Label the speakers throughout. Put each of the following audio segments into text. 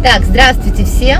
Speaker 1: Так, здравствуйте всем.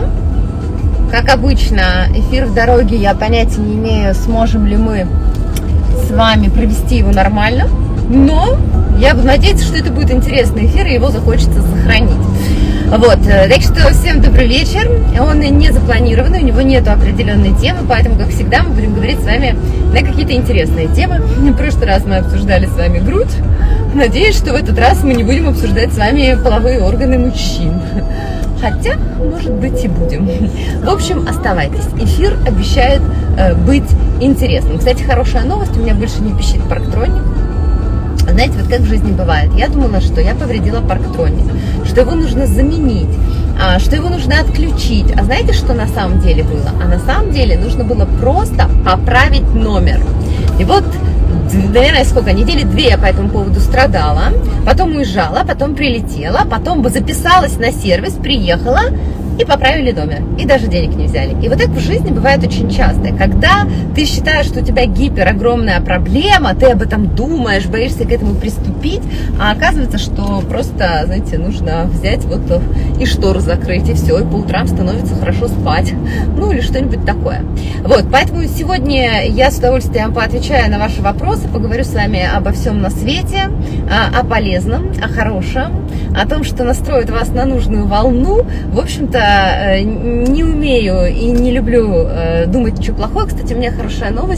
Speaker 1: Как обычно, эфир в дороге, я понятия не имею, сможем ли мы с вами провести его нормально, но я буду надеяться, что это будет интересный эфир, и его захочется сохранить. Вот, так что всем добрый вечер. Он не запланированный, у него нету определенной темы, поэтому, как всегда, мы будем говорить с вами на какие-то интересные темы. В прошлый раз мы обсуждали с вами грудь. Надеюсь, что в этот раз мы не будем обсуждать с вами половые органы мужчин. Хотя, может быть, и будем. В общем, оставайтесь. Эфир обещает быть интересным. Кстати, хорошая новость, у меня больше не пищит парктроник. Знаете, вот как в жизни бывает. Я думала, что я повредила парктроник, что его нужно заменить, что его нужно отключить. А знаете, что на самом деле было? А на самом деле нужно было просто поправить номер. И вот, наверное, сколько, недели 2 я по этому поводу страдала, потом уезжала, потом прилетела, потом записалась на сервис, приехала и поправили номер, и даже денег не взяли. И вот так в жизни бывает очень часто, когда ты считаешь, что у тебя гипер огромная проблема, ты об этом думаешь, боишься к этому приступить, а оказывается, что просто, знаете, нужно взять вот и шторы закрыть, и все, и по утрам становится хорошо спать, ну или что-нибудь такое. Вот, поэтому сегодня я с удовольствием поотвечаю на ваши вопросы, поговорю с вами обо всем на свете, о полезном, о хорошем, о том, что настроит вас на нужную волну. В общем-то, не умею и не люблю думать ничего плохого. Кстати, у меня хорошая новость,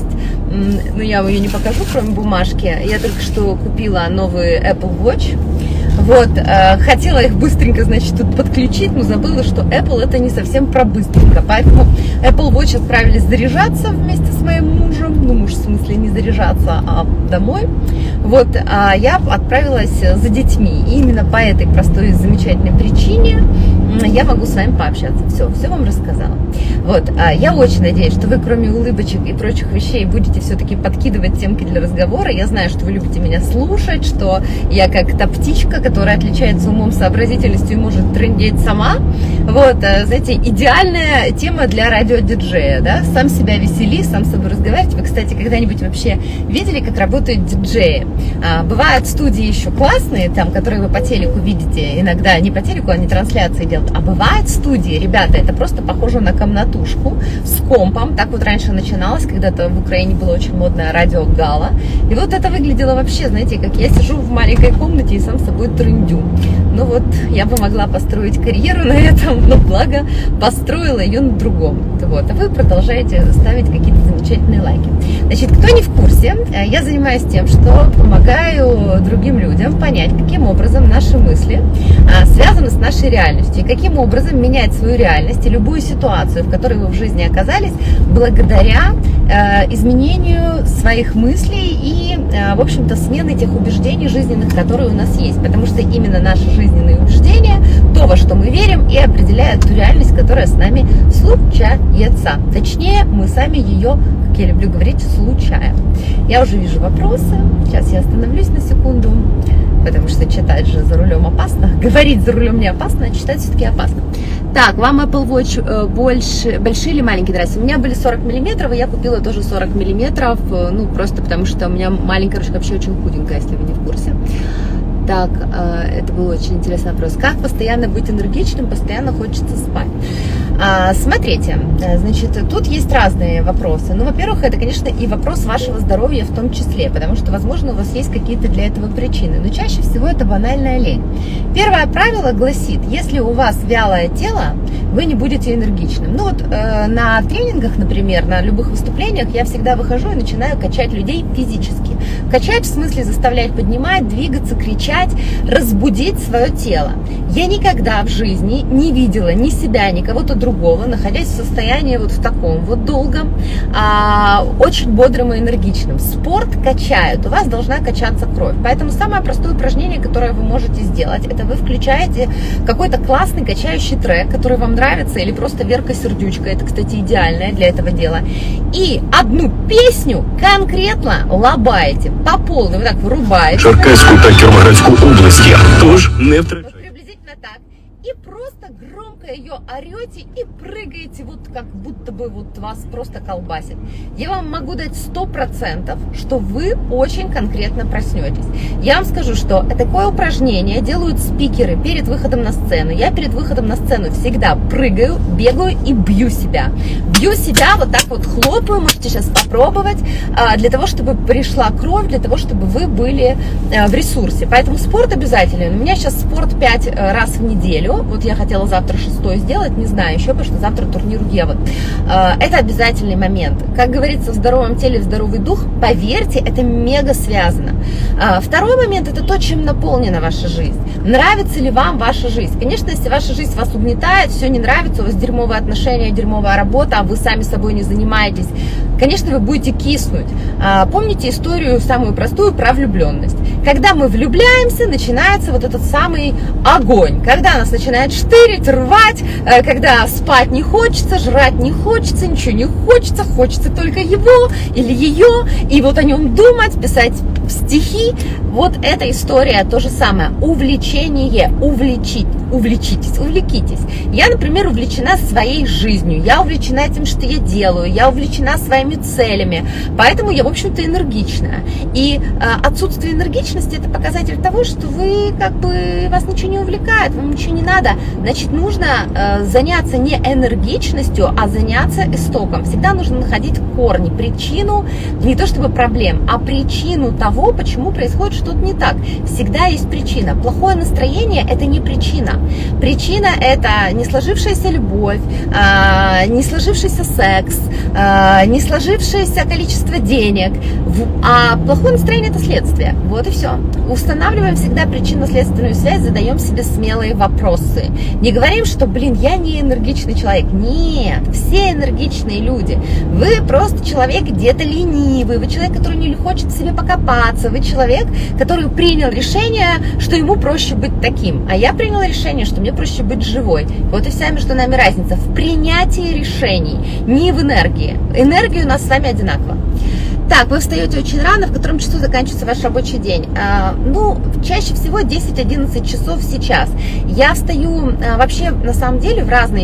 Speaker 1: но я вам ее не покажу, кроме бумажки. Я только что купила новый Apple Watch. Вот, хотела их быстренько, значит, тут подключить, но забыла, что Apple это не совсем про быстренько. Поэтому Apple Watch отправились заряжаться вместе с моим мужем. Ну, муж в смысле не заряжаться, а домой. Вот, а я отправилась за детьми. И именно по этой простой и замечательной причине я могу с вами пообщаться. Все вам рассказала. Вот, я очень надеюсь, что вы, кроме улыбочек и прочих вещей, будете все-таки подкидывать темки для разговора. Я знаю, что вы любите меня слушать, что я как та птичка, которая отличается умом, сообразительностью и может трындеть сама. Вот, знаете, идеальная тема для радиодиджея, да? Сам себя весели, сам с собой разговаривать. Вы, кстати, когда-нибудь вообще видели, как работают диджеи? Бывают студии еще классные, там, которые вы по телеку видите, иногда не по телеку, они трансляции делают, а бывают студии, ребята, это просто похоже на комнатушку с компом. Так вот раньше начиналось, когда-то в Украине было очень модное радио Гала. И вот это выглядело вообще, знаете, как я сижу в маленькой комнате и сам с собой трындю. Ну вот, я бы могла построить карьеру на этом, но благо построила ее на другом. Вот, а вы продолжаете ставить какие-то замечательные лайки. Значит, кто не в курсе, я занимаюсь тем, что помогаю другим людям понять, каким образом наши мысли связаны с нашей реальностью, и каким образом менять свою реальность и любую ситуацию, в которой вы в жизни оказались, благодаря изменению своих мыслей и, в общем-то, смены тех убеждений жизненных, которые у нас есть. Потому что именно наши жизненные убеждения, то, во что мы верим, и определяют ту реальность, которая с нами случается. Точнее, мы сами ее, как я люблю говорить, случаем. Я уже вижу вопросы. Сейчас я остановлюсь на секунду, потому что читать же за рулем опасно. Говорить за рулем не опасно, а читать все-таки опасно. Так, вам Apple Watch большие или маленькие нравятся? У меня были 40 миллиметров, и я купила тоже 40 миллиметров, ну, просто потому что у меня маленькая ручка, вообще очень худенькая, если вы не в курсе. Так, это был очень интересный вопрос. Как постоянно быть энергичным, постоянно хочется спать? Смотрите, значит, тут есть разные вопросы. Ну, во-первых, это, конечно, и вопрос вашего здоровья в том числе, потому что, возможно, у вас есть какие-то для этого причины. Но чаще всего это банальная лень. Первое правило гласит, если у вас вялое тело, вы не будете энергичным. Ну вот на тренингах, например, на любых выступлениях я всегда выхожу и начинаю качать людей физически. Качать в смысле заставлять поднимать, двигаться, кричать, разбудить свое тело. Я никогда в жизни не видела ни себя, ни кого-то другого, находясь в состоянии вот в таком вот долгом, очень бодрым и энергичным. Спорт качает, у вас должна качаться кровь. Поэтому самое простое упражнение, которое вы можете сделать, это вы включаете какой-то классный качающий трек, который вам нравится, или просто Верка Сердючка, это, кстати, идеальное для этого дела, и одну песню конкретно лобаете по полной, вот так вырубаете.
Speaker 2: Черкаську та Кіровоградську області, тож не втрачайте.
Speaker 1: Вот приблизительно так. и просто громко ее орете и прыгаете, вот как будто бы вот вас просто колбасит. Я вам могу дать 100%, что вы очень конкретно проснетесь. Я вам скажу, что такое упражнение делают спикеры перед выходом на сцену. Я перед выходом на сцену всегда прыгаю, бегаю и бью себя. Бью себя, вот так вот хлопаю, можете сейчас попробовать, для того, чтобы пришла кровь, для того, чтобы вы были в ресурсе. Поэтому спорт обязательный. У меня сейчас спорт 5 раз в неделю. Вот я хотела завтра 6 сделать, не знаю еще, потому что завтра турнир Евы. Это обязательный момент. Как говорится, в здоровом теле здоровый дух. Поверьте, это мега связано. Второй момент – это то, чем наполнена ваша жизнь. Нравится ли вам ваша жизнь? Конечно, если ваша жизнь вас угнетает, все не нравится, у вас дерьмовые отношения, дерьмовая работа, а вы сами собой не занимаетесь, конечно, вы будете киснуть. Помните историю самую простую про влюбленность. Когда мы влюбляемся, начинается вот этот самый огонь. Когда нас начинает штырить, рвать, когда спать не хочется, жрать не хочется, ничего не хочется, хочется только его или ее, и вот о нем думать, писать стихи. Вот эта история то же самое. Увлечение, увлекитесь. Я, например, увлечена своей жизнью, я увлечена тем, что я делаю, я увлечена своими целями, поэтому я, в общем-то, энергичная. И отсутствие энергичности – это показатель того, что вы, вас ничего не увлекает, вам ничего не надо. Значит, нужно заняться не энергичностью, а заняться истоком. Всегда нужно находить корни, причину, не то чтобы проблем, а причину того, почему происходит что-то не так. Всегда есть причина. Плохое настроение – это не причина. Причина – это не сложившаяся любовь, не сложившийся секс, не сложившееся количество денег. А плохое настроение – это следствие. Вот и все. Устанавливаем всегда причинно-следственную связь, задаем себе смелые вопросы. Не говорим, что, я не энергичный человек. Нет, все энергичные люди. Вы просто человек где-то ленивый, вы человек, который не хочет в себе покопаться, вы человек, который принял решение, что ему проще быть таким. А я приняла решение, что мне проще быть живой. Вот и вся между нами разница в принятии решений, не в энергии. Энергия у нас с вами одинакова. Так, вы встаете очень рано, в котором часу заканчивается ваш рабочий день? Чаще всего 10-11 часов сейчас. Я встаю вообще, на самом деле, в разные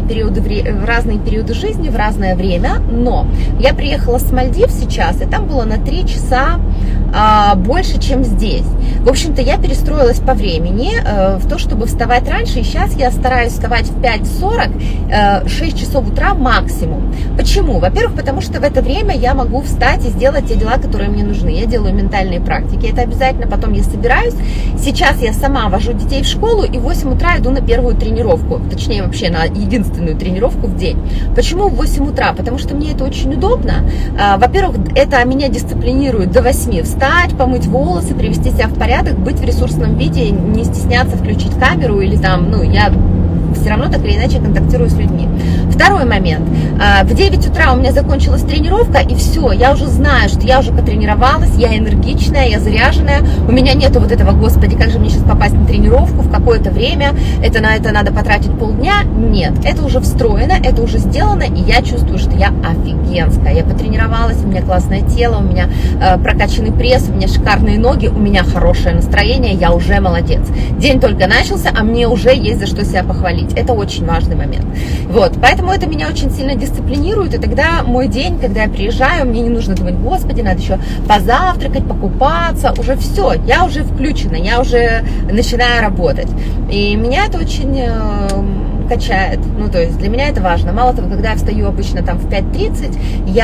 Speaker 1: периоды жизни, в разное время, но я приехала с Мальдив сейчас, и там было на 3 часа больше, чем здесь. В общем-то, я перестроилась по времени в то, чтобы вставать раньше, и сейчас я стараюсь вставать в 5:40, 6 часов утра максимум. Почему? Во-первых, потому что в это время я могу встать и сделать те дела, которые мне нужны. Я делаю ментальные практики, это обязательно, потом я собираюсь. Сейчас я сама вожу детей в школу, и в 8 утра иду на первую тренировку, точнее, вообще на единственную тренировку в день. Почему в 8 утра? Потому что мне это очень удобно. Во-первых, это меня дисциплинирует до 8 встать, помыть волосы, привести себя в порядок, быть в ресурсном виде, не стесняться включить камеру или я все равно так или иначе контактирую с людьми. Второй момент. В 9 утра у меня закончилась тренировка, и все, я уже знаю, что я уже потренировалась, я энергичная, я заряженная, у меня нету вот этого, господи, как же мне сейчас попасть на тренировку в какое-то время, на это надо потратить полдня. Нет, это уже встроено, это уже сделано, и я чувствую, что я офигенская. Я потренировалась, у меня классное тело, у меня прокачанный пресс, у меня шикарные ноги, у меня хорошее настроение, я уже молодец. День только начался, а мне уже есть за что себя похвалить. Это очень важный момент. Вот, поэтому это меня очень сильно дисциплинирует, и тогда мой день, когда я приезжаю, мне не нужно думать, господи, надо еще позавтракать, покупаться, уже все, я уже включена, я уже начинаю работать. И меня это очень качает, то есть для меня это важно. Мало того, когда я встаю обычно там в 5:30,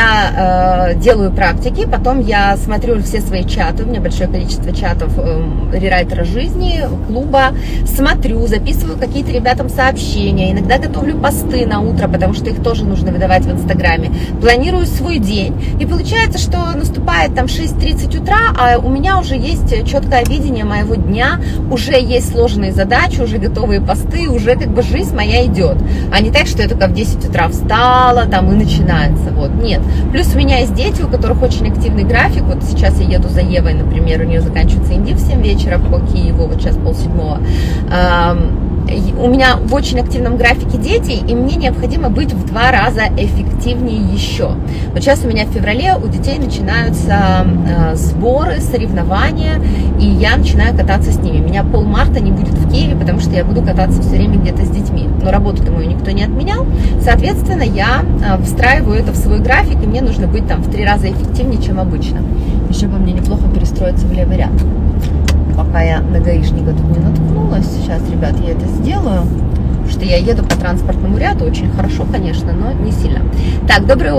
Speaker 1: я делаю практики, потом я смотрю все свои чаты, у меня большое количество чатов рерайтера жизни, клуба, смотрю, записываю какие-то ребятам сообщения, иногда готовлю посты на утро, потому что их тоже нужно выдавать в Инстаграме, планирую свой день, и получается, что наступает там 6:30 утра, а у меня уже есть четкое видение моего дня, уже есть сложные задачи, уже готовые посты, уже жизнь моя идет, а не так, что я только в 10 утра встала, и начинается, нет. Плюс у меня есть дети, у которых очень активный график, вот сейчас я еду за Евой, например, у нее заканчивается инди в 7 вечера по Киеву, вот сейчас 6:30, у меня в очень активном графике дети, и мне необходимо быть в 2 раза эффективнее еще. Вот сейчас у меня в феврале у детей начинаются сборы, соревнования, и я начинаю кататься с ними. Меня полмарта не будет в Киеве, потому что я буду кататься все время где-то с детьми. Но работу-то мою никто не отменял. Соответственно, я встраиваю это в свой график, и мне нужно быть там в 3 раза эффективнее, чем обычно. Еще бы мне неплохо перестроиться в левый ряд. Пока я на гаишника тут не наткнулась. Сейчас, ребят, я это сделаю. Потому что я еду по транспортному ряду. Очень хорошо, конечно, но не сильно. Так, добрый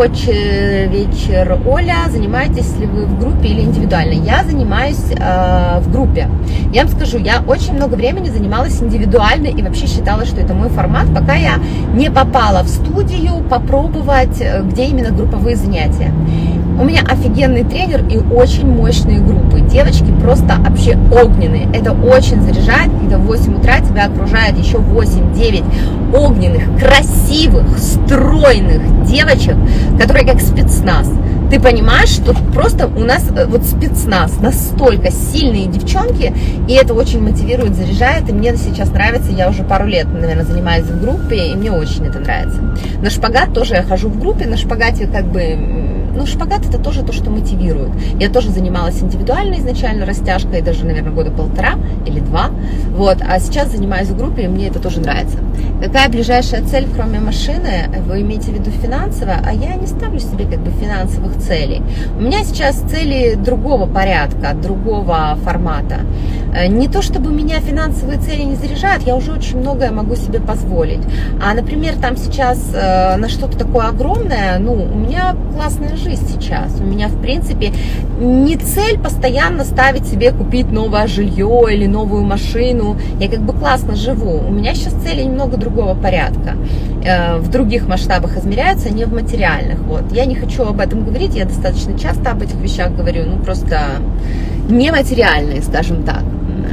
Speaker 1: вечер, Оля. Занимаетесь ли вы в группе или индивидуально? Я занимаюсь в группе. Я вам скажу, я очень много времени занималась индивидуально и вообще считала, что это мой формат, пока я не попала в студию попробовать, где именно групповые занятия. У меня офигенный тренер и очень мощные группы. Девочки просто вообще огненные. Это очень заряжает, когда в 8 утра тебя окружает еще 8-9 огненных, красивых, стройных девочек, которые как спецназ. Ты понимаешь, что просто у нас вот спецназ, настолько сильные девчонки, и это очень мотивирует, заряжает, и мне сейчас нравится, я уже пару лет, наверное, занимаюсь в группе, и мне очень это нравится. На шпагат тоже я хожу в группе, на шпагате как бы, ну, шпагат это тоже то, что мотивирует. Я тоже занималась индивидуально изначально растяжкой, даже, наверное, года 1,5 или 2, вот, а сейчас занимаюсь в группе, и мне это тоже нравится. Какая ближайшая цель, кроме машины, вы имеете в виду финансовая, а я не ставлю себе как бы финансовых целей. У меня сейчас цели другого порядка, другого формата. Не то, чтобы меня финансовые цели не заряжают, я уже очень многое могу себе позволить. А, например, там сейчас на что-то такое огромное, ну, у меня классная жизнь сейчас. У меня, в принципе, не цель постоянно ставить себе купить новое жилье или новую машину. Я как бы классно живу. У меня сейчас цели немного другого порядка. В других масштабах измеряются, не в материальных. Вот. Я не хочу об этом говорить, я достаточно часто об этих вещах говорю, ну, просто нематериальные, скажем так.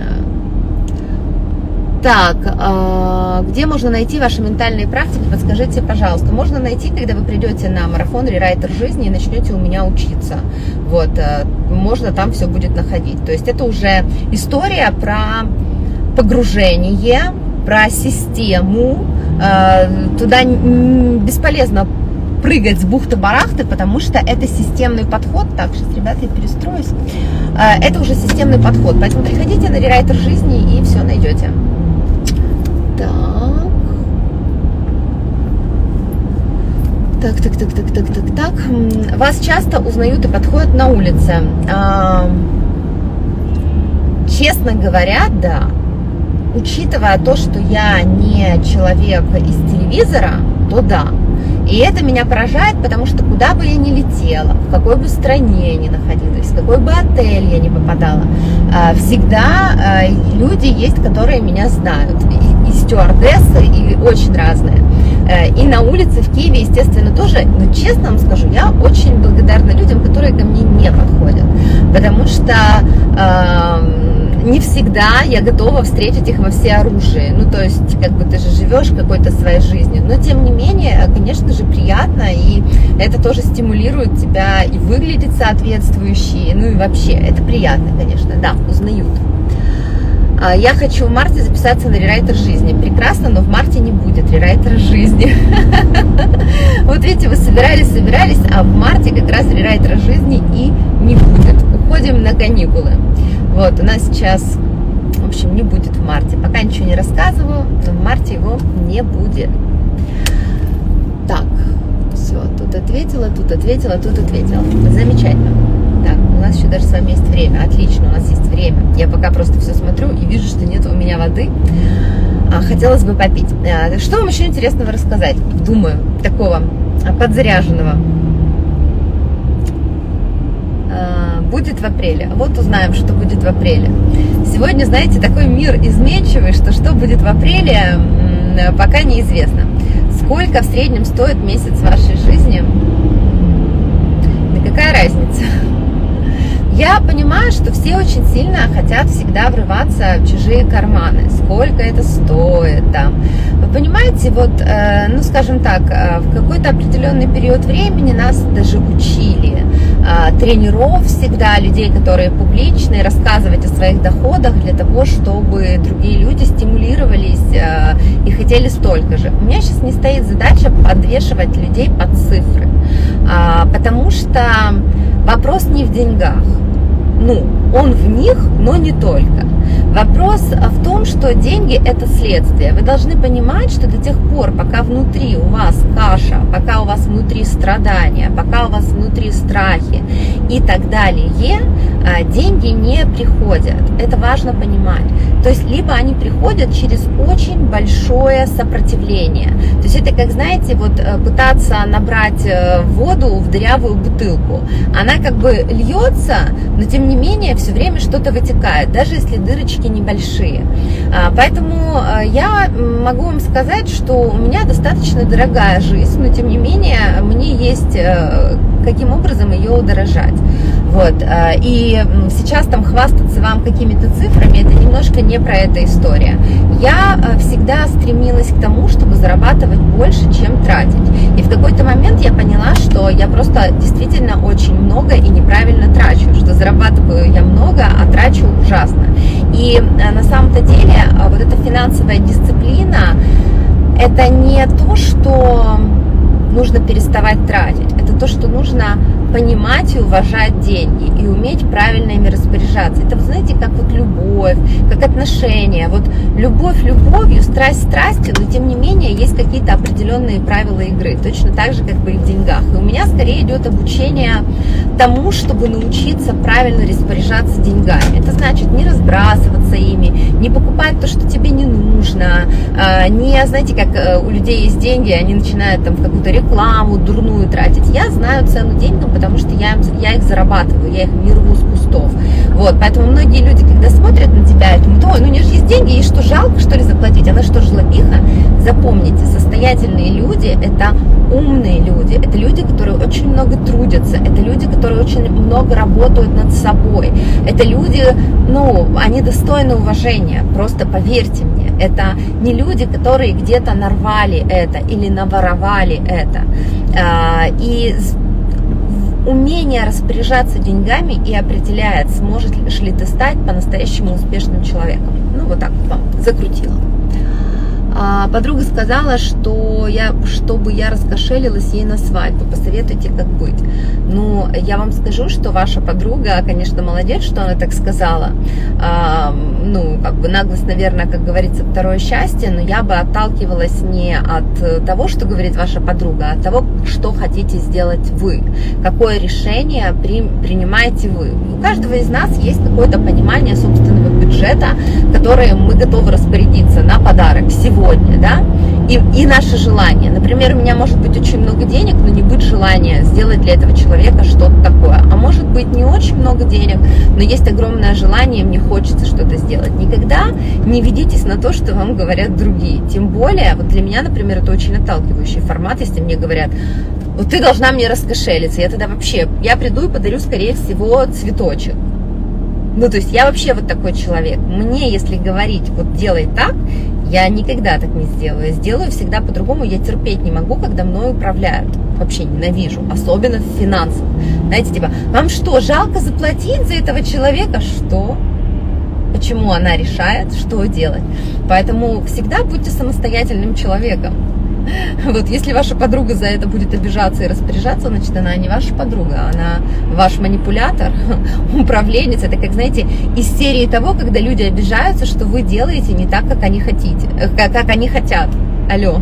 Speaker 1: Так, где можно найти ваши ментальные практики? Подскажите, пожалуйста. Можно найти, когда вы придете на марафон «Рерайтер жизни» и начнете у меня учиться. Вот, можно там все будет находить. То есть это уже история про погружение, про систему. Туда бесполезно прыгать с бухты-барахты, потому что это системный подход. Так, сейчас, ребята, я перестроюсь. Это уже системный подход. Поэтому приходите на «Рерайтер жизни» и все найдете. Так. Вас часто узнают и подходят на улице. Честно говоря, да. Учитывая то, что я не человек из телевизора, то да. И это меня поражает, потому что куда бы я ни летела, в какой бы стране я ни находилась, в какой бы отель я ни попадала, всегда люди есть, которые меня знают. И стюардессы, и очень разные. И на улице в Киеве, естественно, тоже. Но честно вам скажу, я очень благодарна людям, которые ко мне не подходят. Потому что не всегда я готова встретить их во всеоружии. Ну, то есть, как бы ты же живешь какой-то своей жизнью. Но, тем не менее, конечно же, приятно. И это тоже стимулирует тебя и выглядеть соответствующе. Ну, и вообще, это приятно, конечно. Да, узнают. Я хочу в марте записаться на «Рерайтер жизни». Прекрасно, но в марте не будет «Рерайтера жизни». Вот видите, вы собирались, а в марте как раз «Рерайтера жизни» и не будет. Уходим на каникулы. Вот, у нас сейчас, в общем, не будет в марте. Пока ничего не рассказываю, но в марте его не будет. Так, все, тут ответила. Замечательно. Так, у нас еще даже с вами есть время. Отлично, у нас есть время. Я пока просто все смотрю и вижу, что нет у меня воды. Хотелось бы попить. Что вам еще интересного рассказать? Думаю, такого подзаряженного. Будет в апреле. Вот узнаем, что будет в апреле. Сегодня, знаете, такой мир изменчивый, что будет в апреле, пока неизвестно. Сколько в среднем стоит месяц вашей жизни? Да какая разница? Я понимаю, что все очень сильно хотят всегда врываться в чужие карманы. Сколько это стоит там. Вы понимаете, вот, ну, скажем так, в какой-то определенный период времени нас даже учили тренеров всегда, людей, которые публичные, рассказывать о своих доходах для того, чтобы другие люди стимулировались и хотели столько же. У меня сейчас не стоит задача подвешивать людей под цифры, потому что вопрос не в деньгах. Ну, он в них, но не только. Вопрос в том, что деньги – это следствие. Вы должны понимать, что до тех пор, пока внутри у вас каша, пока у вас внутри страдания, пока у вас внутри страхи и так далее, деньги не приходят. Это важно понимать. То есть, либо они приходят через очень большое сопротивление. То есть, это как, знаете, вот пытаться набрать воду в дырявую бутылку. Она как бы льется, но тем не менее все время что-то вытекает, даже если дырочки небольшие. Поэтому я могу вам сказать, что у меня достаточно дорогая жизнь, но тем не менее мне есть каким образом ее удорожать. Вот. И сейчас там хвастаться вам какими-то цифрами, это немножко не про эту историю. Я всегда стремилась к тому, чтобы зарабатывать больше, чем тратить. И в какой-то момент я поняла, что я просто действительно очень много и неправильно трачу, что зарабатываю я много, а трачу ужасно. И на самом-то деле вот эта финансовая дисциплина, это не то, что нужно переставать тратить, это то, что нужно понимать и уважать деньги и уметь правильно ими распоряжаться. Это, вы знаете, как вот любовь, как отношения. Вот любовь любовью, страсть страстью, но тем не менее есть какие-то определенные правила игры, точно так же, как бы и в деньгах. И у меня скорее идет обучение тому, чтобы научиться правильно распоряжаться деньгами. Это значит не разбрасываться ими, не покупать то, что тебе не нужно, не, знаете, как у людей есть деньги, они начинают там в какую-то рекламу дурную тратить. Я знаю цену деньгам, потому что я их зарабатываю, я их не рву с кустов. Вот, поэтому многие люди, когда смотрят на тебя и думают: ой, ну у нее же есть деньги, и что, жалко, что ли, заплатить? Она что, жлобиха? Запомните, состоятельные люди – это умные люди, это люди, которые очень много трудятся, это люди, которые очень много работают над собой, это люди, ну, они достойны уважения, просто поверьте мне, это не люди, которые где-то нарвали это или наворовали это. И умение распоряжаться деньгами и определяет, сможешь ли ты стать по-настоящему успешным человеком. Ну, вот так вам закрутила. Подруга сказала, что чтобы я раскошелилась ей на свадьбу, посоветуйте, как быть. Ну, я вам скажу, что ваша подруга, конечно, молодец, что она так сказала. Ну, как бы наглость, наверное, как говорится, второе счастье, но я бы отталкивалась не от того, что говорит ваша подруга, а от того, что хотите сделать вы, какое решение принимаете вы. У каждого из нас есть какое-то понимание собственного бюджета, которое мы готовы распорядиться на подарок сегодня, да, и наше желание. Например, у меня может быть очень много денег, но не быть желания сделать для этого человека что-то такое. А может быть не очень много денег, но есть огромное желание, мне хочется что-то сделать. Никогда не ведитесь на то, что вам говорят другие. Тем более, вот для меня, например, это очень отталкивающий формат, если мне говорят: вот ты должна мне раскошелиться. Я тогда вообще, я приду и подарю, скорее всего, цветочек. Ну, то есть я вообще вот такой человек. Мне, если говорить, вот делай так, я никогда так не сделаю. Я сделаю всегда по-другому. Я терпеть не могу, когда мной управляют. Вообще ненавижу. Особенно в финансах. Знаете, типа, вам что, жалко заплатить за этого человека? Что? Почему она решает, что делать? Поэтому всегда будьте самостоятельным человеком. Вот если ваша подруга за это будет обижаться и распоряжаться, значит, она не ваша подруга, она ваш манипулятор, управленец. Это, как, знаете, из серии того, когда люди обижаются, что вы делаете не так, как они хотите, как они хотят. Алло.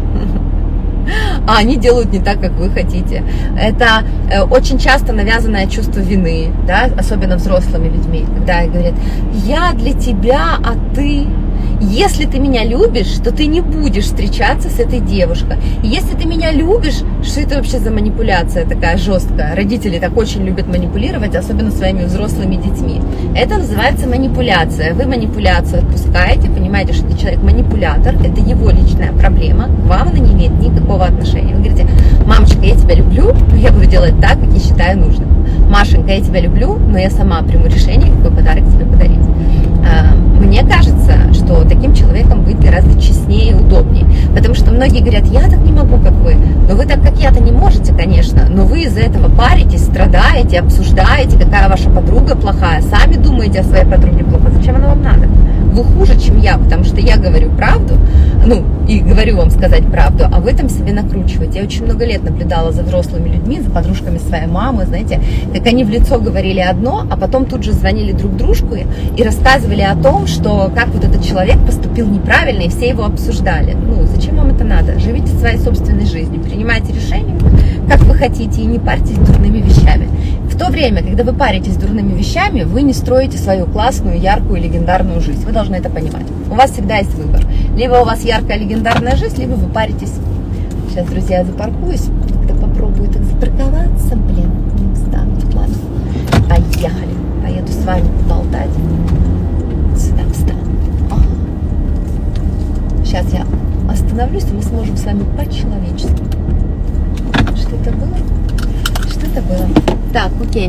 Speaker 1: А они делают не так, как вы хотите. Это очень часто навязанное чувство вины, да, особенно взрослыми людьми, когда говорят: я для тебя, а ты... Если ты меня любишь, то ты не будешь встречаться с этой девушкой. И если ты меня любишь, что это вообще за манипуляция такая жесткая? Родители так очень любят манипулировать, особенно своими взрослыми детьми. Это называется манипуляция. Вы манипуляцию отпускаете, понимаете, что этот человек манипулятор, это его личная проблема, к вам она не имеет никакого отношения. Вы говорите: мамочка, я тебя люблю, но я буду делать так, как я считаю нужным. Машенька, я тебя люблю, но я сама приму решение, какой подарок тебе подарить. мне кажется, что таким человеком быть гораздо честнее и удобнее. Потому что многие говорят, я так не могу, как вы. Но вы так, как я-то, не можете, конечно. Но вы из-за этого паритесь, страдаете, обсуждаете, какая ваша подруга плохая. Сами думаете о своей подруге плохо. Зачем она вам надо? Вы хуже, чем я, потому что я говорю правду, и говорю вам сказать правду, а вы там себе накручиваете. Я очень много лет наблюдала за взрослыми людьми, за подружками своей мамы, знаете, как они в лицо говорили одно, а потом тут же звонили друг дружку и рассказывали о том, что как вот этот человек поступил неправильно, и все его обсуждали. Зачем вам это надо? Живите своей собственной жизнью, принимайте решения, как вы хотите, и не парьтесь дурными вещами. В то время, когда вы паритесь дурными вещами, вы не строите свою классную, яркую, легендарную жизнь. Вы должны это понимать. У вас всегда есть выбор. Либо у вас яркая, легендарная жизнь, либо вы паритесь. Сейчас, друзья, я запаркуюсь. Когда попробую так запарковаться, не встану. Ладно, поехали. Поеду с вами болтать. Сюда встану. Сейчас я остановлюсь, и мы сможем с вами по-человечески. Что это было? Что это было? Так, окей.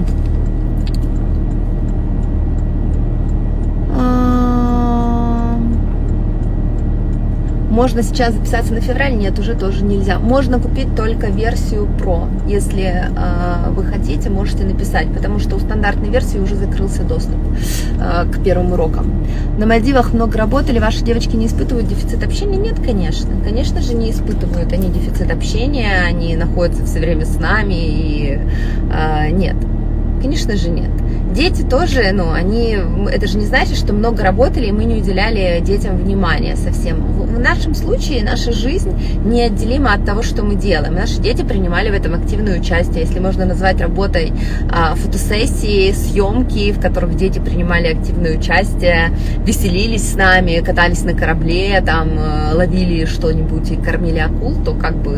Speaker 1: Можно сейчас записаться на февраль? Нет, уже тоже нельзя. Можно купить только версию Pro. Если вы хотите, можете написать, потому что у стандартной версии уже закрылся доступ к первым урокам. На Мальдивах много работали, ваши девочки не испытывают дефицит общения? Нет, конечно. Конечно же, не испытывают они дефицит общения, они находятся все время с нами, и нет. Конечно же, нет. Дети тоже, это же не значит, что много работали, и мы не уделяли детям внимания совсем. В нашем случае наша жизнь неотделима от того, что мы делаем. Наши дети принимали в этом активное участие, если можно назвать работой фотосессии, съемки, в которых дети принимали активное участие, веселились с нами, катались на корабле, ловили что-нибудь и кормили акул, то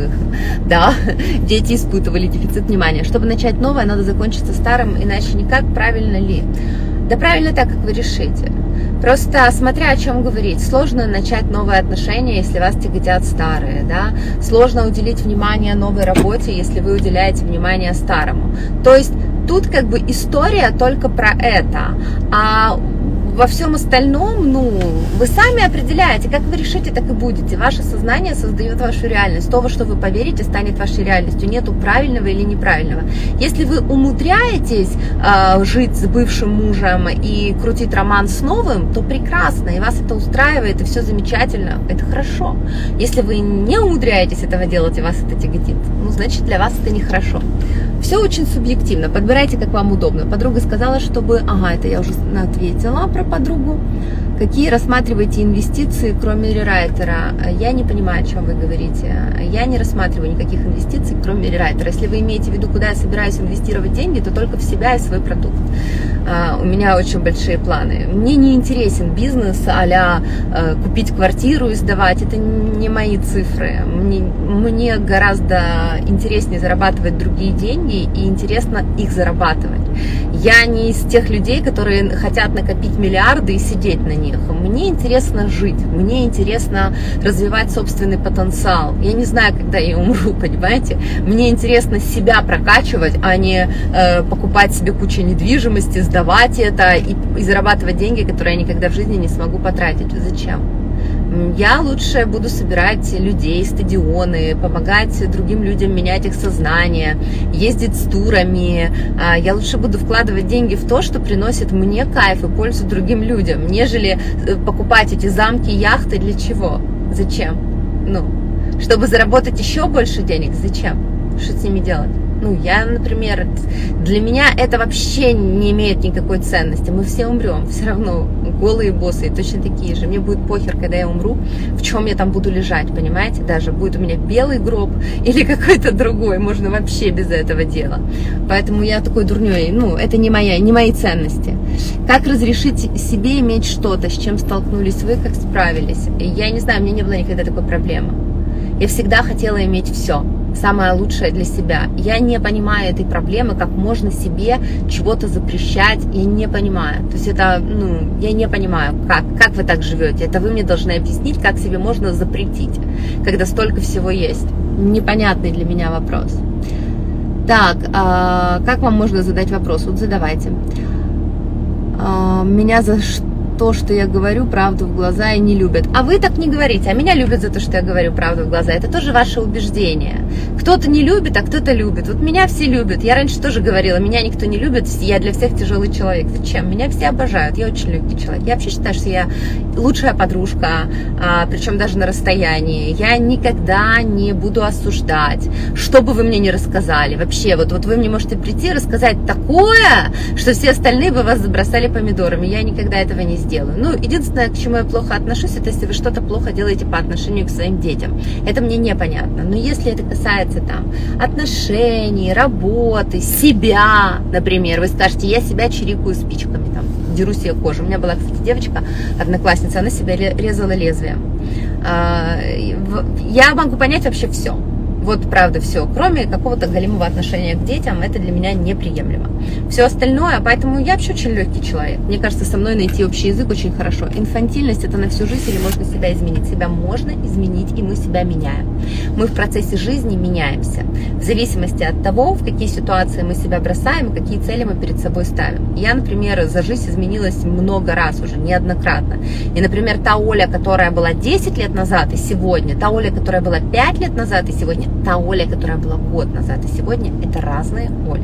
Speaker 1: да, дети испытывали дефицит внимания. Чтобы начать новое, надо закончиться старым, иначе никак. Правильно ли? Да правильно так, как вы решите. Просто смотря о чем говорить, сложно начать новые отношения, если вас тяготят старые, да? Сложно уделить внимание новой работе, если вы уделяете внимание старому. То есть тут история только про это, а во всем остальном, вы сами определяете, как вы решите, так и будете. Ваше сознание создает вашу реальность. То, во что вы поверите, станет вашей реальностью. Нету правильного или неправильного. Если вы умудряетесь жить с бывшим мужем и крутить роман с новым, то прекрасно, и вас это устраивает, и все замечательно, это хорошо. Если вы не умудряетесь этого делать, и вас это тяготит, значит, для вас это нехорошо. Все очень субъективно, подбирайте, как вам удобно. Подруга сказала, чтобы... это я уже ответила про подругу. Какие рассматриваете инвестиции, кроме рерайтера? Я не понимаю, о чем вы говорите. Я не рассматриваю никаких инвестиций, кроме рерайтера. Если вы имеете в виду, куда я собираюсь инвестировать деньги, то только в себя и свой продукт. У меня очень большие планы. Мне не интересен бизнес а-ля купить квартиру и сдавать. Это не мои цифры. Мне гораздо интереснее зарабатывать другие деньги и интересно их зарабатывать. Я не из тех людей, которые хотят накопить миллиарды и сидеть на них. Мне интересно жить, мне интересно развивать собственный потенциал. Я не знаю, когда я умру, понимаете? Мне интересно себя прокачивать, а не покупать себе кучу недвижимости, сдавать это и зарабатывать деньги, которые я никогда в жизни не смогу потратить. Зачем? Я лучше буду собирать людей, стадионы, помогать другим людям менять их сознание, ездить с турами. Я лучше буду вкладывать деньги в то, что приносит мне кайф и пользу другим людям, нежели покупать эти замки, яхты. Для чего? Зачем? Чтобы заработать еще больше денег? Зачем? Что с ними делать? Я, например, для меня это вообще не имеет никакой ценности. Мы все умрем, все равно голые боссы, точно такие же. Мне будет похер, когда я умру, в чем я там буду лежать, понимаете? Даже будет у меня белый гроб или какой-то другой, можно вообще без этого дела. Поэтому я такой дурнёй, это не мои ценности. Как разрешить себе иметь что-то, с чем столкнулись вы, как справились? Я не знаю, у меня не было никогда такой проблемы. Я всегда хотела иметь все. Самое лучшее для себя. Я не понимаю этой проблемы, как можно себе чего-то запрещать, я не понимаю. То есть это, я не понимаю, как вы так живете. Это вы мне должны объяснить, как себе можно запретить, когда столько всего есть. Непонятный для меня вопрос. Так, как вам можно задать вопрос? Вот задавайте. Меня за то, что я говорю правду в глаза и не любят. А вы так не говорите, а меня любят за то, что я говорю правду в глаза. Это тоже ваше убеждение. Кто-то не любит, а кто-то любит. Вот меня все любят. Я раньше тоже говорила, меня никто не любит, я для всех тяжелый человек. Зачем? Меня все обожают, я очень легкий человек. Я вообще считаю, что я лучшая подружка, причем даже на расстоянии. Я никогда не буду осуждать, что бы вы мне ни рассказали. Вообще, вот вы мне можете прийти и рассказать такое, что все остальные бы вас забросали помидорами. Я никогда этого не сделаю. Ну, единственное, к чему я плохо отношусь, это если вы что-то плохо делаете по отношению к своим детям. Это мне непонятно. Но если это касается там отношений, работы, себя, например, вы скажете, я себя чирикаю спичками, там, деру себе кожу. У меня была, кстати, девочка, одноклассница, она себя резала лезвием. Я могу понять вообще все. Вот правда все, кроме какого-то галимого отношения к детям, это для меня неприемлемо. Все остальное, поэтому я вообще очень легкий человек. Мне кажется, со мной найти общий язык очень хорошо. Инфантильность это на всю жизнь или можно себя изменить? Себя можно изменить, и мы себя меняем. Мы в процессе жизни меняемся, в зависимости от того, в какие ситуации мы себя бросаем и какие цели мы перед собой ставим. Я, например, за жизнь изменилась много раз уже, неоднократно. И, например, та Оля, которая была 10 лет назад и сегодня, та Оля, которая была 5 лет назад и сегодня, та Оля, которая была год назад и сегодня, это разные Оли.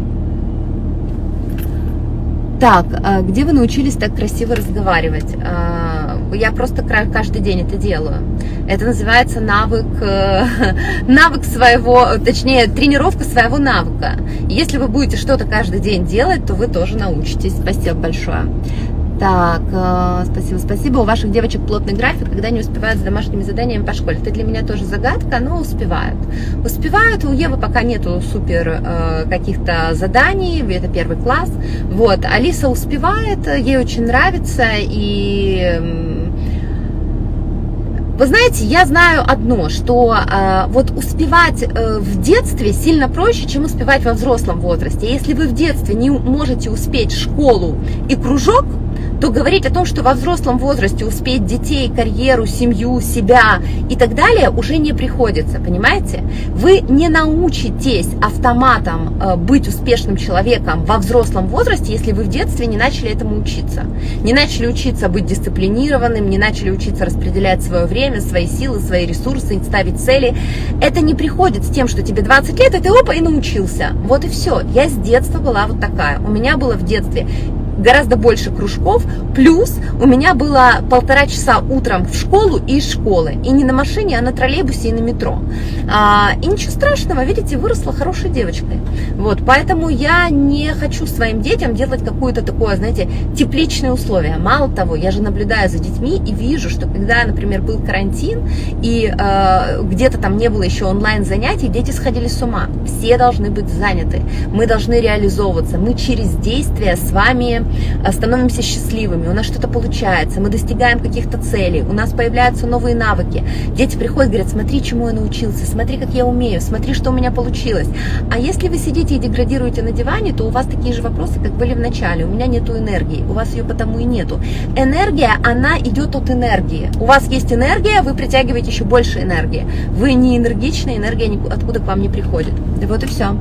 Speaker 1: Так, где вы научились так красиво разговаривать? Я просто каждый день это делаю. Это называется навык своего, точнее, тренировка своего навыка. Если вы будете что-то каждый день делать, то вы тоже научитесь. Спасибо большое. Так, спасибо. У ваших девочек плотный график, когда не успевают с домашними заданиями по школе. Это для меня тоже загадка, но успевают. Успевают, у Евы пока нету супер каких-то заданий, это 1 класс. Вот, Алиса успевает, ей очень нравится, и... Вы знаете, я знаю одно, что вот успевать в детстве сильно проще, чем успевать во взрослом возрасте. Если вы в детстве не можете успеть школу и кружок, то говорить о том, что во взрослом возрасте успеть детей, карьеру, семью, себя и так далее уже не приходится, понимаете? Вы не научитесь автоматом быть успешным человеком во взрослом возрасте, если вы в детстве не начали этому учиться. Не начали учиться быть дисциплинированным, не начали учиться распределять свое время, свои силы, свои ресурсы, ставить цели. Это не приходит с тем, что тебе 20 лет, и ты опа, и научился. Вот и все. Я с детства была вот такая. У меня было в детстве гораздо больше кружков, плюс у меня было 1,5 часа утром в школу и из школы, и не на машине, а на троллейбусе и на метро. И ничего страшного, видите, выросла хорошей девочкой. Вот, поэтому я не хочу своим детям делать какое-то такое, знаете, тепличное условие. Мало того, я же наблюдаю за детьми и вижу, что когда, например, был карантин, и где-то там не было еще онлайн-занятий, дети сходили с ума. Все должны быть заняты, мы должны реализовываться, мы через действия с вами становимся счастливыми, у нас что-то получается, мы достигаем каких-то целей, у нас появляются новые навыки. Дети приходят и говорят, смотри, чему я научился, смотри, как я умею, смотри, что у меня получилось. А если вы сидите и деградируете на диване, то у вас такие же вопросы, как были в начале. У меня нету энергии, у вас ее потому и нету. Энергия, она идет от энергии. У вас есть энергия, вы притягиваете еще больше энергии. Вы не энергичны, энергия откуда к вам не приходит. И вот и все.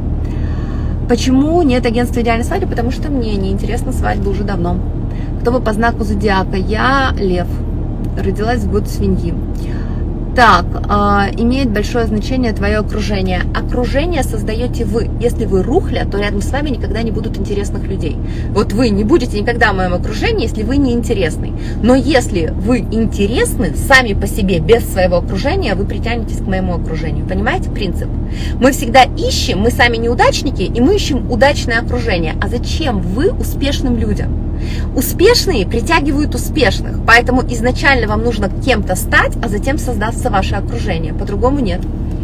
Speaker 1: Почему нет агентства идеальной свадьбы? Потому что мне не интересна свадьба уже давно. Кто вы по знаку зодиака? Я лев. Родилась в год свиньи. Так, имеет большое значение твое окружение. Окружение создаете вы. Если вы рухля, то рядом с вами никогда не будут интересных людей. Вот вы не будете никогда в моем окружении, если вы не интересный. Но если вы интересны сами по себе, без своего окружения, вы притянетесь к моему окружению. Понимаете принцип? Мы всегда ищем, мы сами неудачники, и мы ищем удачное окружение. А зачем вы успешным людям? Успешные притягивают успешных, поэтому изначально вам нужно кем-то стать, а затем создастся ваше окружение, по-другому нет.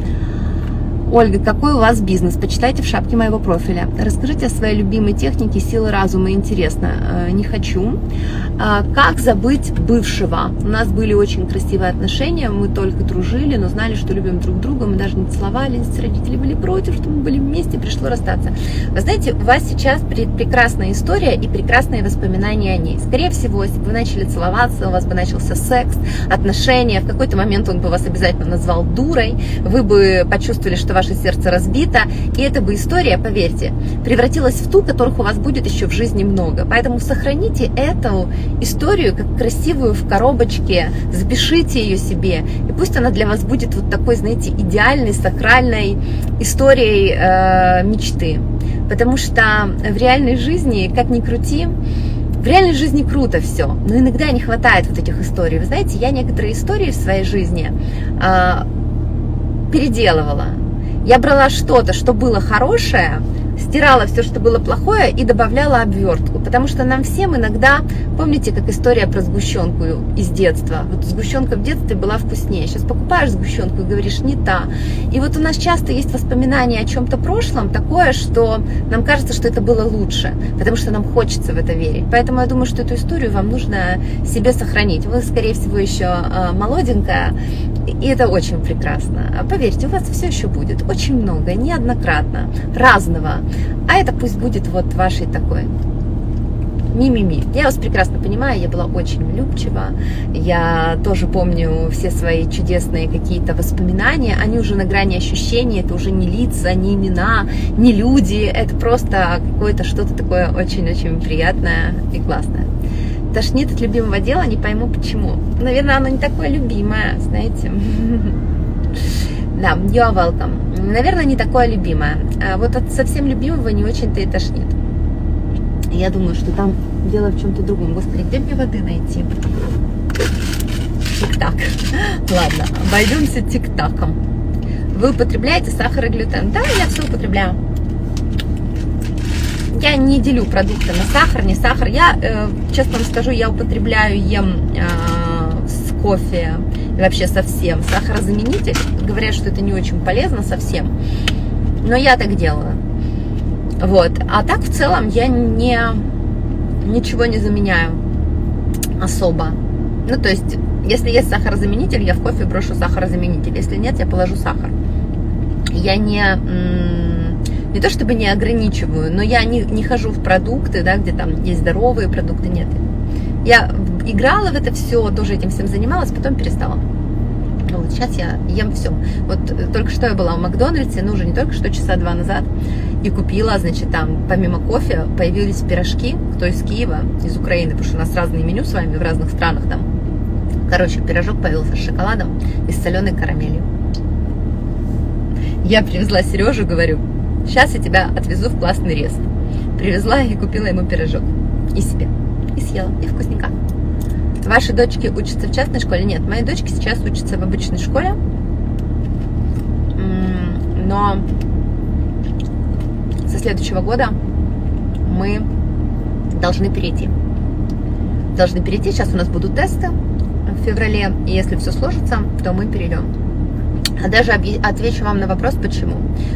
Speaker 1: Ольга, какой у вас бизнес? Почитайте в шапке моего профиля. Расскажите о своей любимой технике силы разума, интересно. Не хочу. Как забыть бывшего? У нас были очень красивые отношения, мы только дружили, но знали, что любим друг друга, мы даже не целовались, родители были против, что мы были вместе, пришло расстаться. Вы знаете, у вас сейчас прекрасная история и прекрасные воспоминания о ней. Скорее всего, если бы вы начали целоваться, у вас бы начался секс, отношения, в какой-то момент он бы вас обязательно назвал дурой, вы бы почувствовали, что ваше сердце разбито, и эта бы история, поверьте, превратилась в ту, которых у вас будет еще в жизни много. Поэтому сохраните эту историю как красивую в коробочке, запишите ее себе, и пусть она для вас будет вот такой, знаете, идеальной, сакральной историей мечты. Потому что в реальной жизни, как ни крути, в реальной жизни круто все, но иногда не хватает вот этих историй. Вы знаете, я некоторые истории в своей жизни переделывала. Я брала что-то, что было хорошее, стирала все, что было плохое, и добавляла обвертку. Потому что нам всем иногда, помните, как история про сгущенку из детства? Вот сгущенка в детстве была вкуснее. Сейчас покупаешь сгущенку и говоришь, не та. И вот у нас часто есть воспоминания о чем-то прошлом, такое, что нам кажется, что это было лучше, потому что нам хочется в это верить. Поэтому я думаю, что эту историю вам нужно себе сохранить. Вы, скорее всего, еще молоденькая, и это очень прекрасно. Поверьте, у вас все еще будет очень много, неоднократно, разного. А это пусть будет вот вашей такой ми-ми-ми. Я вас прекрасно понимаю, я была очень влюбчива. Я тоже помню все свои чудесные какие-то воспоминания. Они уже на грани ощущений. Это уже не лица, не имена, не люди. Это просто какое-то что-то такое очень-очень приятное и классное. Тошнит от любимого дела, не пойму почему. Наверное, оно не такое любимое, знаете. Да, you are welcome. Наверное, не такое любимое. А вот от совсем любимого не очень-то и тошнит. Я думаю, что там дело в чем-то другом. Господи, где мне воды найти? Тик-так. Ладно, обойдемся тик-таком. Вы употребляете сахар и глютен? Да, я все употребляю. Я не делю продукты на сахар, не сахар. Я, честно вам скажу, я употребляю, ем с кофе и вообще совсем сахарозаменитель. Говорят, что это не очень полезно совсем, но я так делаю. Вот. А так в целом я ничего не заменяю особо. Ну, то есть, если есть сахарозаменитель, я в кофе брошу сахарозаменитель. Если нет, я положу сахар. Я не то чтобы не ограничиваю, но я не хожу в продукты, да, где там есть здоровые продукты, нет. Я играла в это все, тоже этим всем занималась, потом перестала. Вот сейчас я ем все. Вот только что я была в Макдональдсе, ну уже не только что, часа 2 назад, и купила, значит, там помимо кофе появились пирожки, кто из Киева, из Украины, потому что у нас разные меню с вами в разных странах там. Короче, пирожок появился с шоколадом и с соленой карамелью. Я привезла Сережу, говорю, сейчас я тебя отвезу в классный рез. Привезла и купила ему пирожок. И себе. И съела. И вкусненько. Ваши дочки учатся в частной школе? Нет, мои дочки сейчас учатся в обычной школе. Но со следующего года мы должны перейти. Сейчас у нас будут тесты в феврале. И если все сложится, то мы перейдем. А даже отвечу вам на вопрос, почему.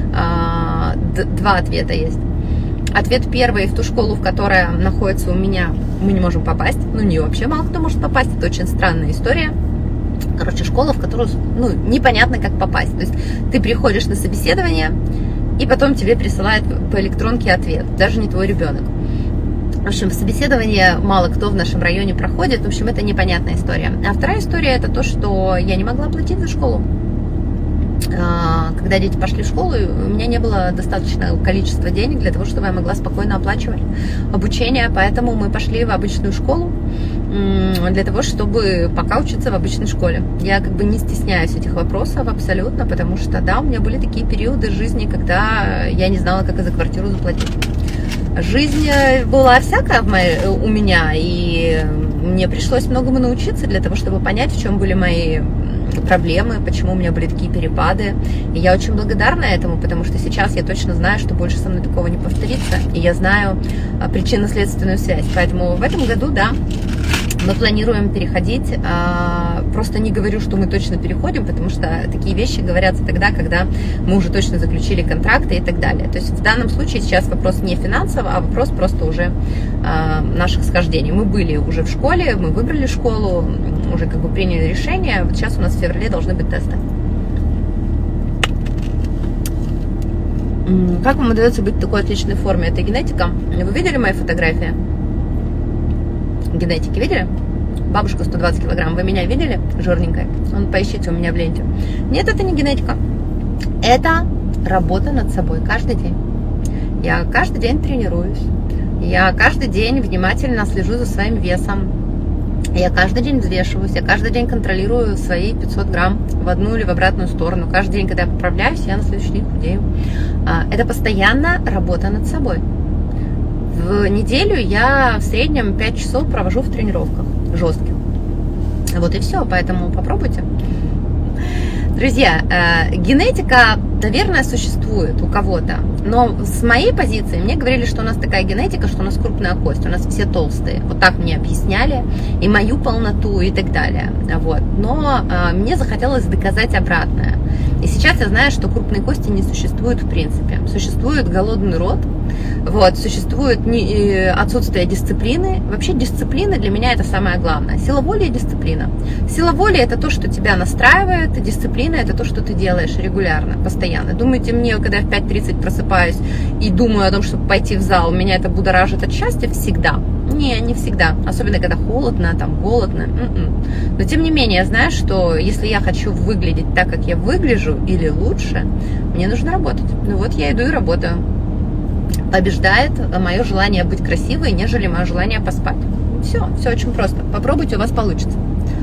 Speaker 1: 2 ответа есть. Ответ первый: в ту школу, в которой находится у меня, мы не можем попасть. Ну, не вообще мало кто может попасть. Это очень странная история. Короче, школа, в которую, ну, непонятно, как попасть. То есть ты приходишь на собеседование, и потом тебе присылают по электронке ответ. Даже не твой ребенок. В общем, собеседование мало кто в нашем районе проходит. В общем, это непонятная история. А вторая история — это то, что я не могла платить за школу. Когда дети пошли в школу, у меня не было достаточного количества денег для того, чтобы я могла спокойно оплачивать обучение, поэтому мы пошли в обычную школу для того, чтобы пока учиться в обычной школе. Я как бы не стесняюсь этих вопросов абсолютно, потому что, да, у меня были такие периоды жизни, когда я не знала, как за квартиру заплатить. Жизнь была всякая у меня, и мне пришлось многому научиться для того, чтобы понять, в чем были мои проблемы, почему у меня были такие перепады. И я очень благодарна этому, потому что сейчас я точно знаю, что больше со мной такого не повторится, и я знаю причинно-следственную связь. Поэтому в этом году, да, мы планируем переходить. Просто не говорю, что мы точно переходим, потому что такие вещи говорятся тогда, когда мы уже точно заключили контракты и так далее. То есть в данном случае сейчас вопрос не финансовый, а вопрос просто уже наших схождений. Мы были уже в школе, мы выбрали школу, уже как бы приняли решение. Вот сейчас у нас в феврале должны быть тесты. Как вам удается быть в такой отличной форме? Это генетика? Вы видели мои фотографии? Генетики видели? Бабушка 120 килограмм. Вы меня видели жирненькой? Поищите у меня в ленте. Нет, это не генетика. Это работа над собой каждый день. Я каждый день тренируюсь. Я каждый день внимательно слежу за своим весом. Я каждый день взвешиваюсь, я каждый день контролирую свои 500 грамм в одну или в обратную сторону. Каждый день, когда я поправляюсь, я на следующий день худею. Это постоянно работа над собой. В неделю я в среднем 5 часов провожу в тренировках жестких. Вот и все, поэтому попробуйте. Друзья, генетика, наверное, существует у кого-то, но с моей позиции мне говорили, что у нас такая генетика, что у нас крупная кость, у нас все толстые. Вот так мне объясняли, и мою полноту, и так далее. Вот. Но мне захотелось доказать обратное. И сейчас я знаю, что крупные кости не существуют в принципе. Существует голодный рот, вот, существует отсутствие дисциплины. Вообще дисциплина для меня это самое главное. Сила воли и дисциплина. Сила воли это то, что тебя настраивает, дисциплина это то, что ты делаешь регулярно, постоянно. Думаете, мне, когда я в 5:30 просыпаюсь и думаю о том, чтобы пойти в зал, меня это будоражит от счастья всегда? Не всегда. Особенно, когда холодно, там, голодно. Но, тем не менее, я знаю, что если я хочу выглядеть так, как я выгляжу, или лучше, мне нужно работать. Ну вот я иду и работаю. Побеждает мое желание быть красивой, нежели мое желание поспать. Все очень просто. Попробуйте, у вас получится.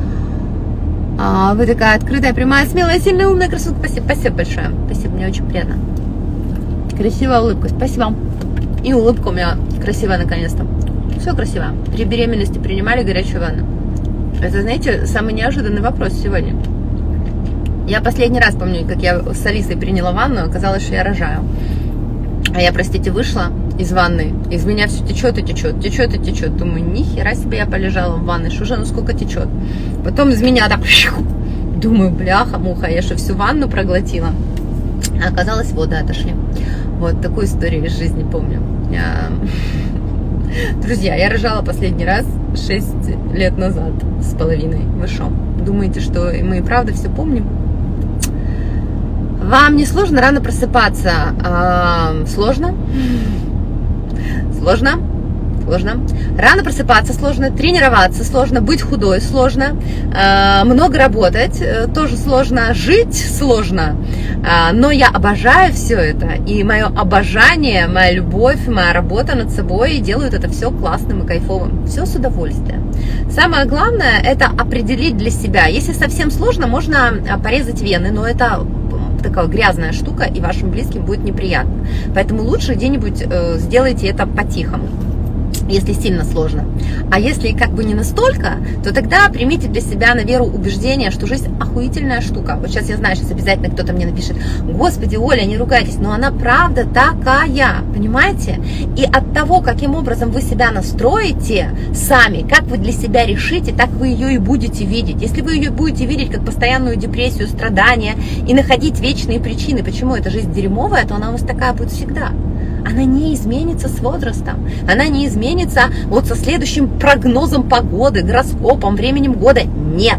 Speaker 1: Вы такая открытая, прямая, смелая, сильная, умная, красотка. Спасибо большое. Спасибо, мне очень приятно. Красивая улыбка, спасибо. И улыбка у меня красивая наконец-то. Все красиво. При беременности принимали горячую ванну. Это, знаете, самый неожиданный вопрос сегодня. Я последний раз помню, как я с Алисой приняла ванну, оказалось, что я рожаю. А я, простите, вышла из ванны, из меня все течет и течет, течет и течет. Думаю, нихера себе я полежала в ванной, что же оно сколько течет. Потом из меня так, думаю, бляха-муха, я что, всю ванну проглотила? А оказалось, воды отошли. Вот такую историю из жизни помню. Друзья, я рожала последний раз 6 лет назад с половиной. Вы что, думаете, что мы и правда все помним? Вам не сложно рано просыпаться? Сложно? Сложно? Сложно. Рано просыпаться сложно, тренироваться сложно, быть худой сложно, много работать тоже сложно, жить сложно. Но я обожаю все это. И мое обожание, моя любовь, моя работа над собой делают это все классным и кайфовым. Все с удовольствием. Самое главное это определить для себя. Если совсем сложно, можно порезать вены, но это такая грязная штука, и вашим близким будет неприятно. Поэтому лучше где-нибудь сделайте это по-тихому, если сильно сложно. А если как бы не настолько, то тогда примите для себя на веру убеждение, что жизнь охуительная штука. Вот сейчас я знаю, сейчас обязательно кто-то мне напишет: Господи, Оля, не ругайтесь, но она правда такая, понимаете? И от того, каким образом вы себя настроите сами, как вы для себя решите, так вы ее и будете видеть. Если вы ее будете видеть как постоянную депрессию, страдания и находить вечные причины, почему эта жизнь дерьмовая, то она у вас такая будет всегда. Она не изменится с возрастом, она не изменится вот со следующим прогнозом погоды, гороскопом, временем года. Нет,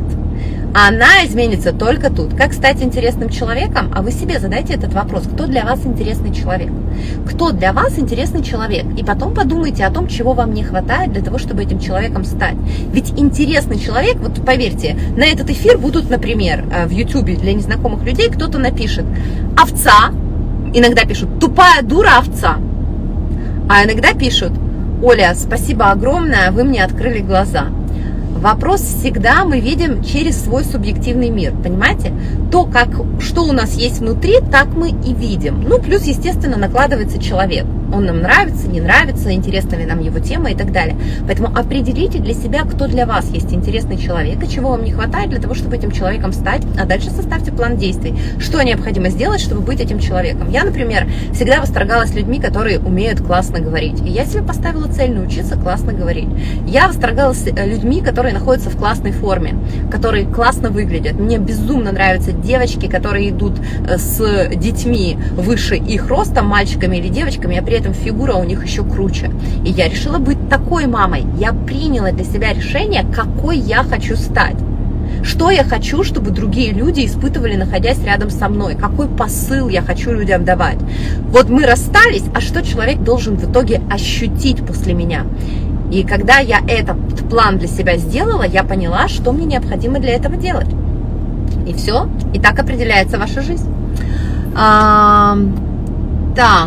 Speaker 1: она изменится только тут. Как стать интересным человеком? А вы себе задайте этот вопрос: кто для вас интересный человек? Кто для вас интересный человек? И потом подумайте о том, чего вам не хватает для того, чтобы этим человеком стать. Ведь интересный человек, вот поверьте, на этот эфир будут, например, в YouTube для незнакомых людей кто-то напишет: овца. Иногда пишут: тупая дура овца. А иногда пишут: Оля, спасибо огромное, вы мне открыли глаза. Вопрос всегда мы видим через свой субъективный мир, понимаете? То, что у нас есть внутри, так мы и видим. Ну, плюс, естественно, накладывается человек. Он нам нравится, не нравится, интересна ли нам его тема и так далее. Поэтому определите для себя, кто для вас есть интересный человек и чего вам не хватает для того, чтобы этим человеком стать. А дальше составьте план действий. Что необходимо сделать, чтобы быть этим человеком. Я, например, всегда восторгалась людьми, которые умеют классно говорить. И я себе поставила цель научиться классно говорить. Я восторгалась людьми, которые находятся в классной форме, которые классно выглядят. Мне безумно нравятся девочки, которые идут с детьми выше их ростом, мальчиками или девочками, а при этом фигура у них еще круче. И я решила быть такой мамой. Я приняла для себя решение, какой я хочу стать. Что я хочу, чтобы другие люди испытывали, находясь рядом со мной. Какой посыл я хочу людям давать. Вот мы расстались, а что человек должен в итоге ощутить после меня? И когда я этот план для себя сделала, я поняла, что мне необходимо для этого делать. И все. И так определяется ваша жизнь. Так.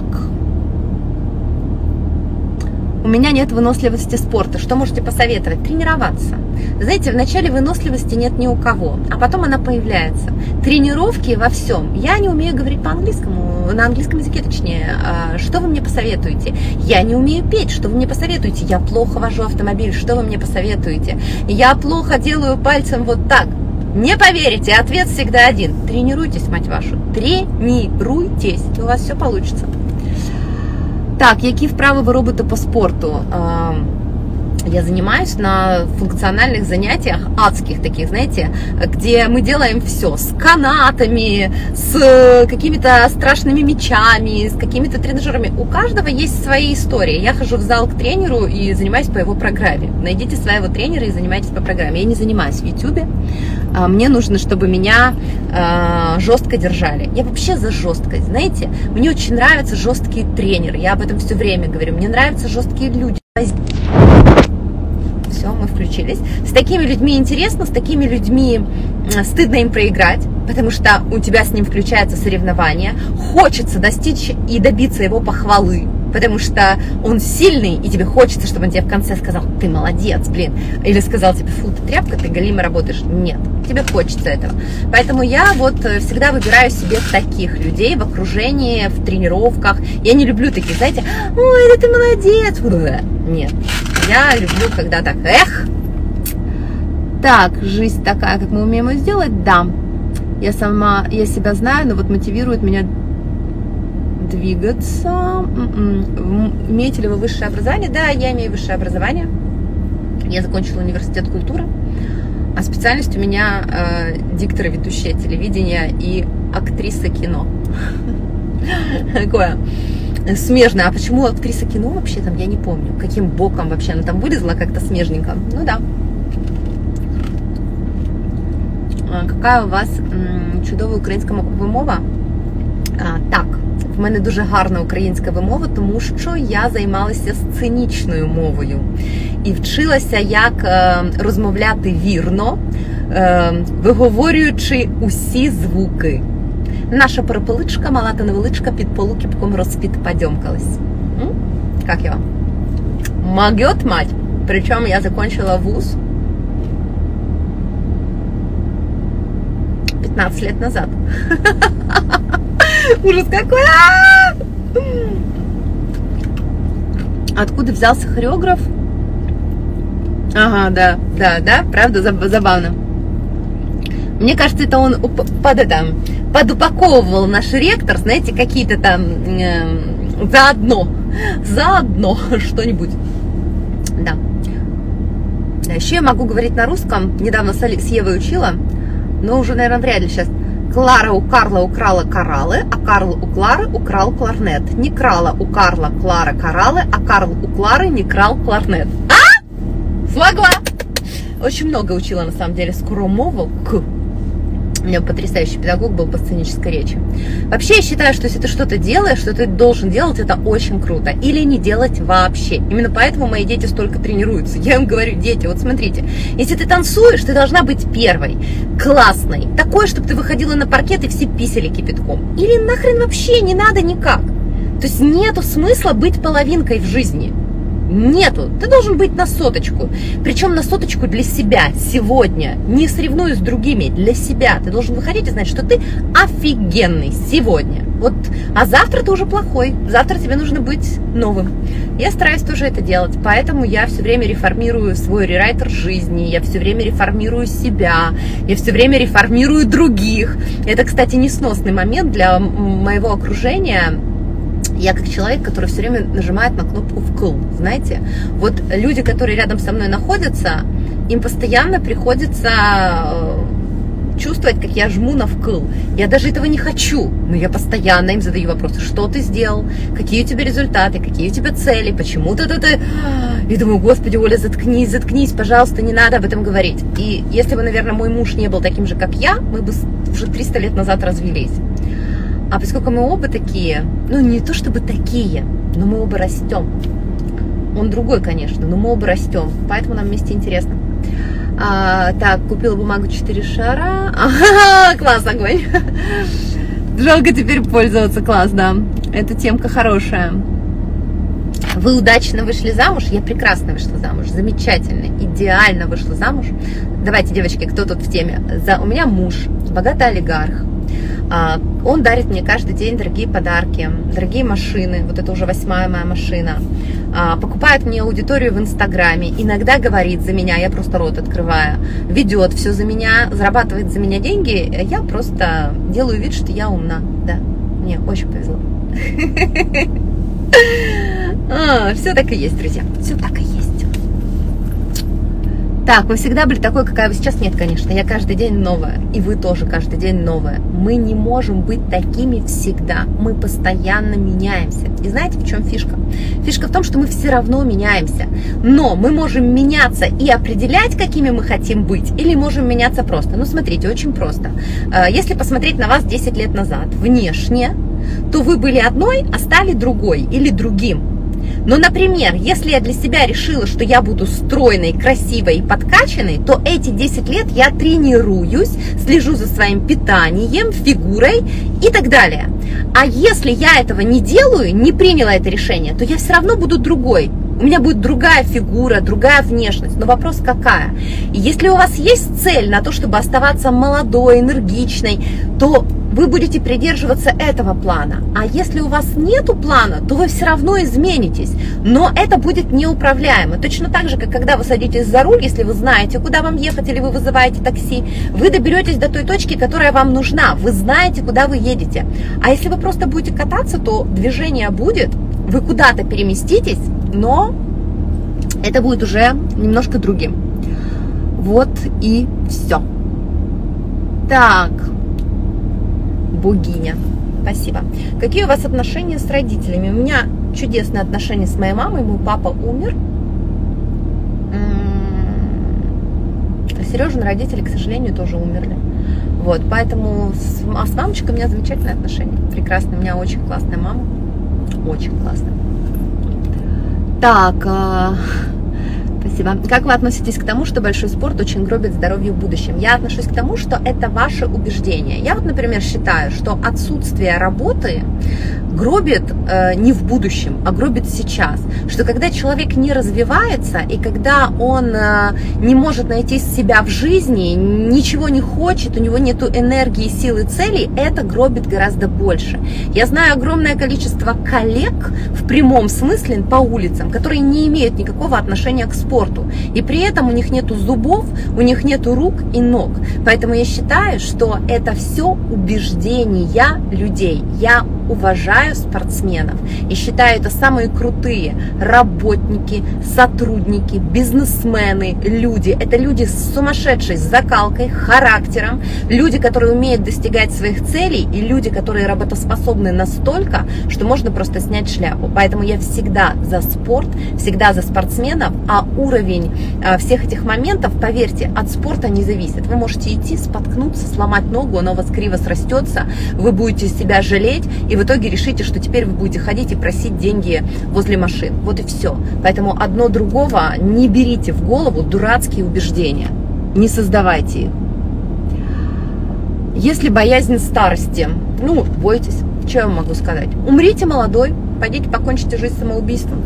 Speaker 1: У меня нет выносливости спорта. Что можете посоветовать? Тренироваться. Знаете, в начале выносливости нет ни у кого, а потом она появляется. Тренировки во всем. Я не умею говорить по-английскому, на английском языке точнее. Что вы мне посоветуете? Я не умею петь. Что вы мне посоветуете? Я плохо вожу автомобиль. Что вы мне посоветуете? Я плохо делаю пальцем вот так. Не поверите, ответ всегда один. Тренируйтесь, мать вашу. Тренируйтесь, и у вас все получится. Так, які вправи ви робите по спорту? Я занимаюсь на функциональных занятиях, адских таких, знаете, где мы делаем все с канатами, с какими-то страшными мячами, с какими-то тренажерами. У каждого есть свои истории. Я хожу в зал к тренеру и занимаюсь по его программе. Найдите своего тренера и занимайтесь по программе. Я не занимаюсь в YouTube. Мне нужно, чтобы меня жестко держали. Я вообще за жесткость, знаете. Мне очень нравятся жесткие тренеры. Я об этом все время говорю. Мне нравятся жесткие люди. Все, мы включились. С такими людьми интересно, с такими людьми стыдно им проиграть, потому что у тебя с ним включается соревнование. Хочется достичь и добиться его похвалы, потому что он сильный, и тебе хочется, чтобы он тебе в конце сказал: ты молодец, блин. Или сказал тебе: фу, ты тряпка, ты галимо работаешь. Нет, тебе хочется этого. Поэтому я вот всегда выбираю себе таких людей в окружении, в тренировках. Я не люблю таких, знаете: ой, да ты молодец. Нет, я люблю, когда так, эх. Так, жизнь такая, как мы умеем ее сделать, да. Я себя знаю, но вот мотивирует меня двигаться. Имеете ли вы высшее образование? Да, я имею высшее образование. Я закончила университет культуры, а специальность у меня диктор и ведущая телевидения и актриса кино. Такое смежное. А почему актриса кино вообще там, я не помню. Каким боком вообще она там вылезла как-то смежненько. Ну да. Какая у вас чудова українська вимова? Так, в мене дуже гарна українська вимова, тому що я займалася сценічною мовою і вчилася, як розмовляти вірно, виговорюючи усі звуки. Наша перепеличка, мала та невеличка, під полукіпком розпідпадьомкалась. Как я вам? Могет мать. Причем я закончила вуз 15 лет назад. Ужас какой! Откуда взялся хореограф? Ага, да, правда, забавно. Мне кажется, это он подупаковывал наш ректор, знаете, какие-то там заодно что-нибудь. Да. Еще я могу говорить на русском. Недавно с Евой учила, но уже, наверное, вряд ли сейчас. Клара у Карла украла кораллы, а Карл у Клары украл кларнет. Не крала у Карла Клара кораллы, а Карл у Клары не крал кларнет. Смогла! Очень много учила, на самом деле, скоромовок. У меня потрясающий педагог был по сценической речи. Вообще, я считаю, что если ты что-то делаешь, что ты должен делать, это очень круто. Или не делать вообще. Именно поэтому мои дети столько тренируются. Я им говорю: дети, вот смотрите, если ты танцуешь, ты должна быть первой, классной, такой, чтобы ты выходила на паркет и все писали кипятком. Или нахрен вообще не надо никак. То есть нету смысла быть половинкой в жизни. Нету. Ты должен быть на соточку. Причем на соточку для себя сегодня. Не соревнуясь с другими, для себя. Ты должен выходить и знать, что ты офигенный сегодня. Вот. А завтра ты уже плохой. Завтра тебе нужно быть новым. Я стараюсь тоже это делать. Поэтому я все время реформирую свой рерайтер жизни. Я все время реформирую себя. Я все время реформирую других. Это, кстати, несносный момент для моего окружения. Я как человек, который все время нажимает на кнопку «вкл», знаете. Вот люди, которые рядом со мной находятся, им постоянно приходится чувствовать, как я жму на вкл. Я даже этого не хочу, но я постоянно им задаю вопросы: что ты сделал, какие у тебя результаты, какие у тебя цели, почему ты... И думаю: господи, Оля, заткнись, пожалуйста, не надо об этом говорить. И если бы, наверное, мой муж не был таким же, как я, мы бы уже 300 лет назад развелись. А поскольку мы оба такие, ну не то чтобы такие, но мы оба растем. Он другой, конечно, но мы оба растем, поэтому нам вместе интересно. Так, купила бумагу 4 шара. Класс, огонь. Жалко теперь пользоваться, класс, да. Эта темка хорошая. Вы удачно вышли замуж? Я прекрасно вышла замуж, замечательно, идеально вышла замуж. Давайте, девочки, кто тут в теме? У меня муж, богатый олигарх. Он дарит мне каждый день дорогие подарки, дорогие машины. Вот это уже 8-я моя машина. Покупает мне аудиторию в Инстаграме. Иногда говорит за меня, я просто рот открываю. Ведет все за меня, зарабатывает за меня деньги. Я просто делаю вид, что я умна. Да, мне очень повезло. Все так и есть, друзья. Все так и есть. Так, вы всегда были такой, какая вы сейчас? Нет, конечно. Я каждый день новая. И вы тоже каждый день новая. Мы не можем быть такими всегда. Мы постоянно меняемся. И знаете, в чем фишка? Фишка в том, что мы все равно меняемся. Но мы можем меняться и определять, какими мы хотим быть, или можем меняться просто. Ну, смотрите, очень просто. Если посмотреть на вас 10 лет назад, внешне, то вы были одной, а стали другой или другим. Но, например, если я для себя решила, что я буду стройной, красивой и подкачанной, то эти 10 лет я тренируюсь, слежу за своим питанием, фигурой и так далее. А если я этого не делаю, не приняла это решение, то я все равно буду другой. У меня будет другая фигура, другая внешность. Но вопрос какая? И если у вас есть цель на то, чтобы оставаться молодой, энергичной, то вы будете придерживаться этого плана. А если у вас нету плана, то вы все равно изменитесь. Но это будет неуправляемо. Точно так же, как когда вы садитесь за руль, если вы знаете, куда вам ехать, или вы вызываете такси, вы доберетесь до той точки, которая вам нужна. Вы знаете, куда вы едете. А если вы просто будете кататься, то движение будет, вы куда-то переместитесь, но это будет уже немножко другим. Вот и все. Так. Богиня. Спасибо. Какие у вас отношения с родителями? У меня чудесные отношения с моей мамой. Мой папа умер. А Сережины родители, к сожалению, тоже умерли. Вот, поэтому с мамочкой у меня замечательные отношения. Прекрасные. У меня очень классная мама. Очень классная. Так, спасибо. Как вы относитесь к тому, что большой спорт очень гробит здоровье в будущем? Я отношусь к тому, что это ваше убеждение. Я вот, например, считаю, что отсутствие работы гробит не в будущем, а гробит сейчас. Что когда человек не развивается, и когда он не может найти себя в жизни, ничего не хочет, у него нет энергии, силы, целей, это гробит гораздо больше. Я знаю огромное количество коллег в прямом смысле по улицам, которые не имеют никакого отношения к спорту. И при этом у них нету зубов, у них нету рук и ног. Поэтому я считаю, что это все убеждения людей. Я уважаю спортсменов и считаю, это самые крутые работники, сотрудники, бизнесмены, люди. Это люди с сумасшедшей закалкой, характером, люди, которые умеют достигать своих целей, и люди, которые работоспособны настолько, что можно просто снять шляпу. Поэтому я всегда за спорт, всегда за спортсменов, а уровень всех этих моментов, поверьте, от спорта не зависит. Вы можете идти, споткнуться, сломать ногу, она у вас криво срастется, вы будете себя жалеть, и в итоге решите, что теперь вы будете ходить и просить деньги возле машин. Вот и все. Поэтому одно другого не берите в голову, дурацкие убеждения. Не создавайте их. Если боязнь старости, ну, бойтесь. Что я вам могу сказать? Умрите молодой, пойдите покончите жизнь самоубийством.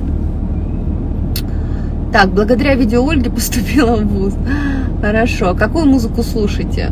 Speaker 1: Так, благодаря видео Ольги поступила в вуз. Хорошо. Какую музыку слушаете?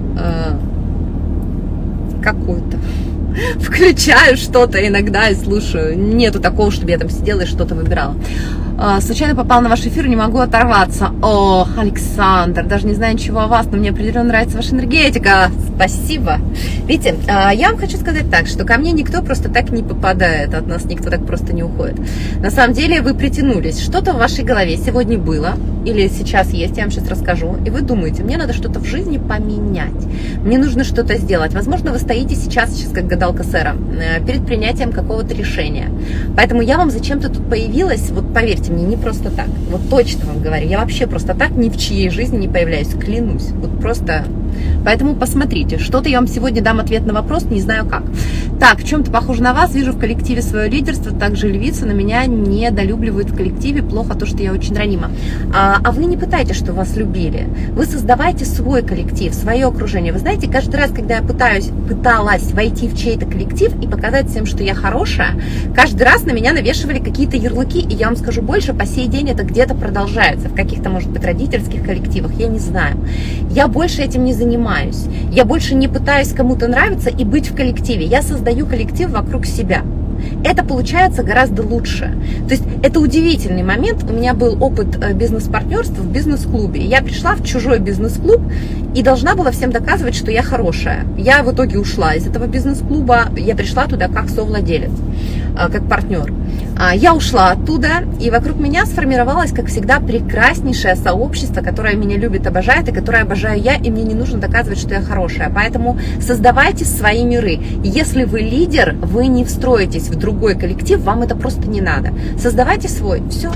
Speaker 1: Какую-то. Включаю что-то иногда и слушаю. Нету такого, чтобы я там сидела и что-то выбирала. Случайно попала на ваш эфир, не могу оторваться. О, Александр, даже не знаю ничего о вас, но мне определенно нравится ваша энергетика. Спасибо. Видите, я вам хочу сказать так, что ко мне никто просто так не попадает, от нас никто так просто не уходит. На самом деле вы притянулись, что-то в вашей голове сегодня было, или сейчас есть, я вам сейчас расскажу, и вы думаете, мне надо что-то в жизни поменять, мне нужно что-то сделать. Возможно, вы стоите сейчас как гадалка Сэра, перед принятием какого-то решения. Поэтому я вам зачем-то тут появилась, вот поверьте мне, не просто так. Вот точно вам говорю, я вообще просто так ни в чьей жизни не появляюсь, клянусь. Вот просто Поэтому посмотрите, что-то я вам сегодня дам ответ на вопрос, не знаю как. Так, в чем-то похоже на вас, вижу в коллективе свое лидерство, также львица, на меня недолюбливают в коллективе, плохо то, что я очень ранима. А вы не пытайтесь, что вас любили, вы создавайте свой коллектив, свое окружение. Вы знаете, каждый раз, когда я пыталась войти в чей-то коллектив и показать всем, что я хорошая, каждый раз на меня навешивали какие-то ярлыки, и я вам скажу больше, по сей день это где-то продолжается, в каких-то, может быть, родительских коллективах, я не знаю. Я больше этим не занимаюсь, я больше не пытаюсь кому-то нравиться и быть в коллективе, я создаю коллектив вокруг себя. Это получается гораздо лучше. То есть это удивительный момент. У меня был опыт бизнес-партнерства в бизнес-клубе. Я пришла в чужой бизнес-клуб и должна была всем доказывать, что я хорошая. Я в итоге ушла из этого бизнес-клуба. Я пришла туда как совладелец, как партнер. Я ушла оттуда, и вокруг меня сформировалось, как всегда, прекраснейшее сообщество, которое меня любит, обожает, и которое обожаю я, и мне не нужно доказывать, что я хорошая. Поэтому создавайте свои миры. Если вы лидер, вы не встроитесь в другой коллектив, вам это просто не надо. Создавайте свой. Все.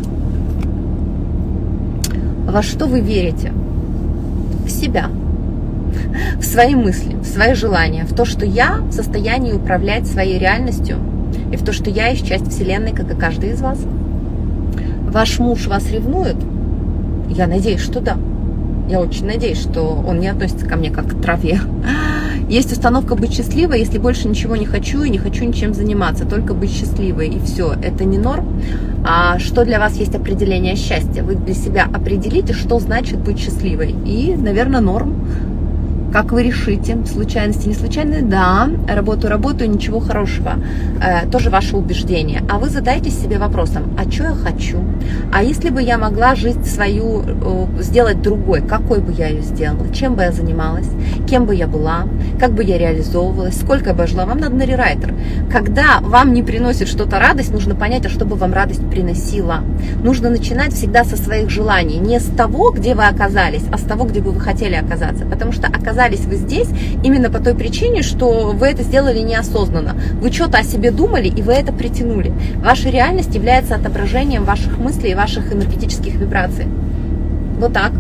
Speaker 1: Во что вы верите? В себя. В свои мысли, в свои желания, в то, что я в состоянии управлять своей реальностью, и в то, что я есть часть Вселенной, как и каждый из вас. Ваш муж вас ревнует? Я надеюсь, что да. Я очень надеюсь, что он не относится ко мне как к траве. Есть установка быть счастливой, если больше ничего не хочу и не хочу ничем заниматься, только быть счастливой, и все. Это не норм. А что для вас есть определение счастья? Вы для себя определите, что значит быть счастливой. И, наверное, норм. Как вы решите, случайности, не случайные, да, работаю, ничего хорошего, тоже ваше убеждение. А вы задайтесь себе вопросом, а что я хочу? А если бы я могла жизнь свою сделать другой, какой бы я ее сделала? Чем бы я занималась? Кем бы я была? Как бы я реализовывалась? Сколько бы я жила? Вам надо на рерайтер. Когда вам не приносит что-то радость, нужно понять, а что бы вам радость приносила. Нужно начинать всегда со своих желаний, не с того, где вы оказались, а с того, где бы вы хотели оказаться. Потому что оказались вы здесь именно по той причине, что вы это сделали неосознанно. Вы что-то о себе думали, и вы это притянули. Ваша реальность является отображением ваших мыслей и ваших энергетических вибраций. Вот так.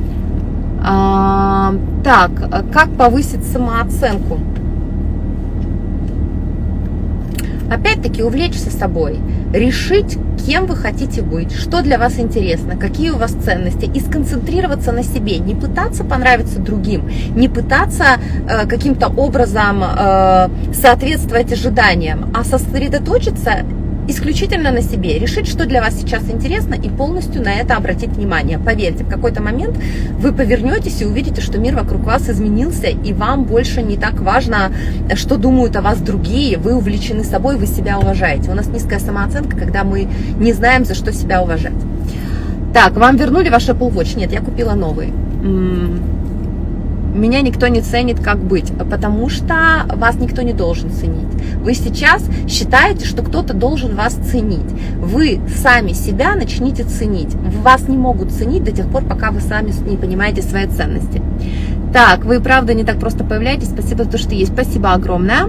Speaker 1: Так, как повысить самооценку? Опять-таки увлечься собой, решить, кем вы хотите быть, что для вас интересно, какие у вас ценности, и сконцентрироваться на себе, не пытаться понравиться другим, не пытаться каким-то образом соответствовать ожиданиям, а сосредоточиться исключительно на себе, решить, что для вас сейчас интересно, и полностью на это обратить внимание. Поверьте, в какой-то момент вы повернетесь и увидите, что мир вокруг вас изменился, и вам больше не так важно, что думают о вас другие, вы увлечены собой, вы себя уважаете. У нас низкая самооценка, когда мы не знаем, за что себя уважать. Так, вам вернули ваш Apple Watch? Нет, я купила новый. Меня никто не ценит, как быть, потому что вас никто не должен ценить. Вы сейчас считаете, что кто-то должен вас ценить. Вы сами себя начните ценить. Вас не могут ценить до тех пор, пока вы сами не понимаете свои ценности. Так, вы правда не так просто появляетесь. Спасибо за то, что есть. Спасибо огромное.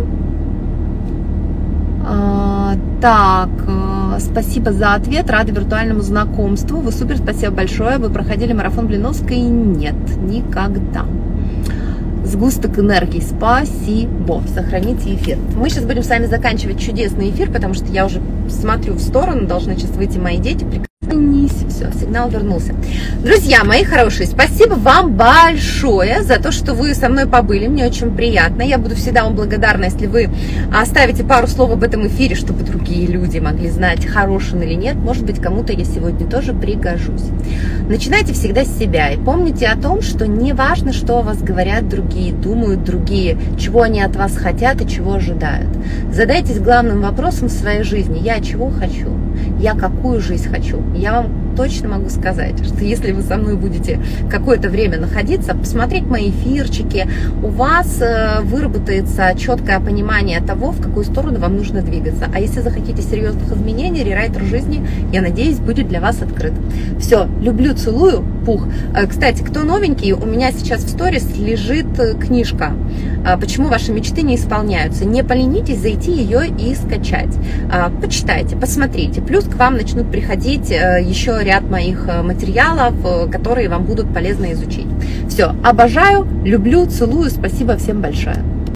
Speaker 1: Так, спасибо за ответ, рада виртуальному знакомству. Вы супер, спасибо большое. Вы проходили марафон Блиновской? Нет, никогда. Сгусток энергии, спасибо. Сохраните эфир. Мы сейчас будем с вами заканчивать чудесный эфир, потому что я уже смотрю в сторону, должны сейчас выйти мои дети. Все, сигнал вернулся. Друзья мои хорошие, спасибо вам большое за то, что вы со мной побыли. Мне очень приятно. Я буду всегда вам благодарна, если вы оставите пару слов об этом эфире, чтобы другие люди могли знать, хороший он или нет. Может быть, кому-то я сегодня тоже пригожусь. Начинайте всегда с себя и помните о том, что не важно, что о вас говорят другие, думают другие, чего они от вас хотят и чего ожидают. Задайтесь главным вопросом в своей жизни. Я чего хочу? Я какую жизнь хочу? Я вам точно могу сказать, что если вы со мной будете какое-то время находиться, посмотреть мои эфирчики, у вас выработается четкое понимание того, в какую сторону вам нужно двигаться. А если захотите серьезных изменений, рерайтер жизни, я надеюсь, будет для вас открыт. Все, люблю, целую. пух. Кстати, кто новенький, у меня сейчас в сторис лежит книжка «Почему ваши мечты не исполняются». Не поленитесь зайти ее и скачать. Почитайте, посмотрите. Плюс к вам начнут приходить еще ряд моих материалов, которые вам будут полезно изучить. Все, обожаю, люблю, целую. Спасибо всем большое.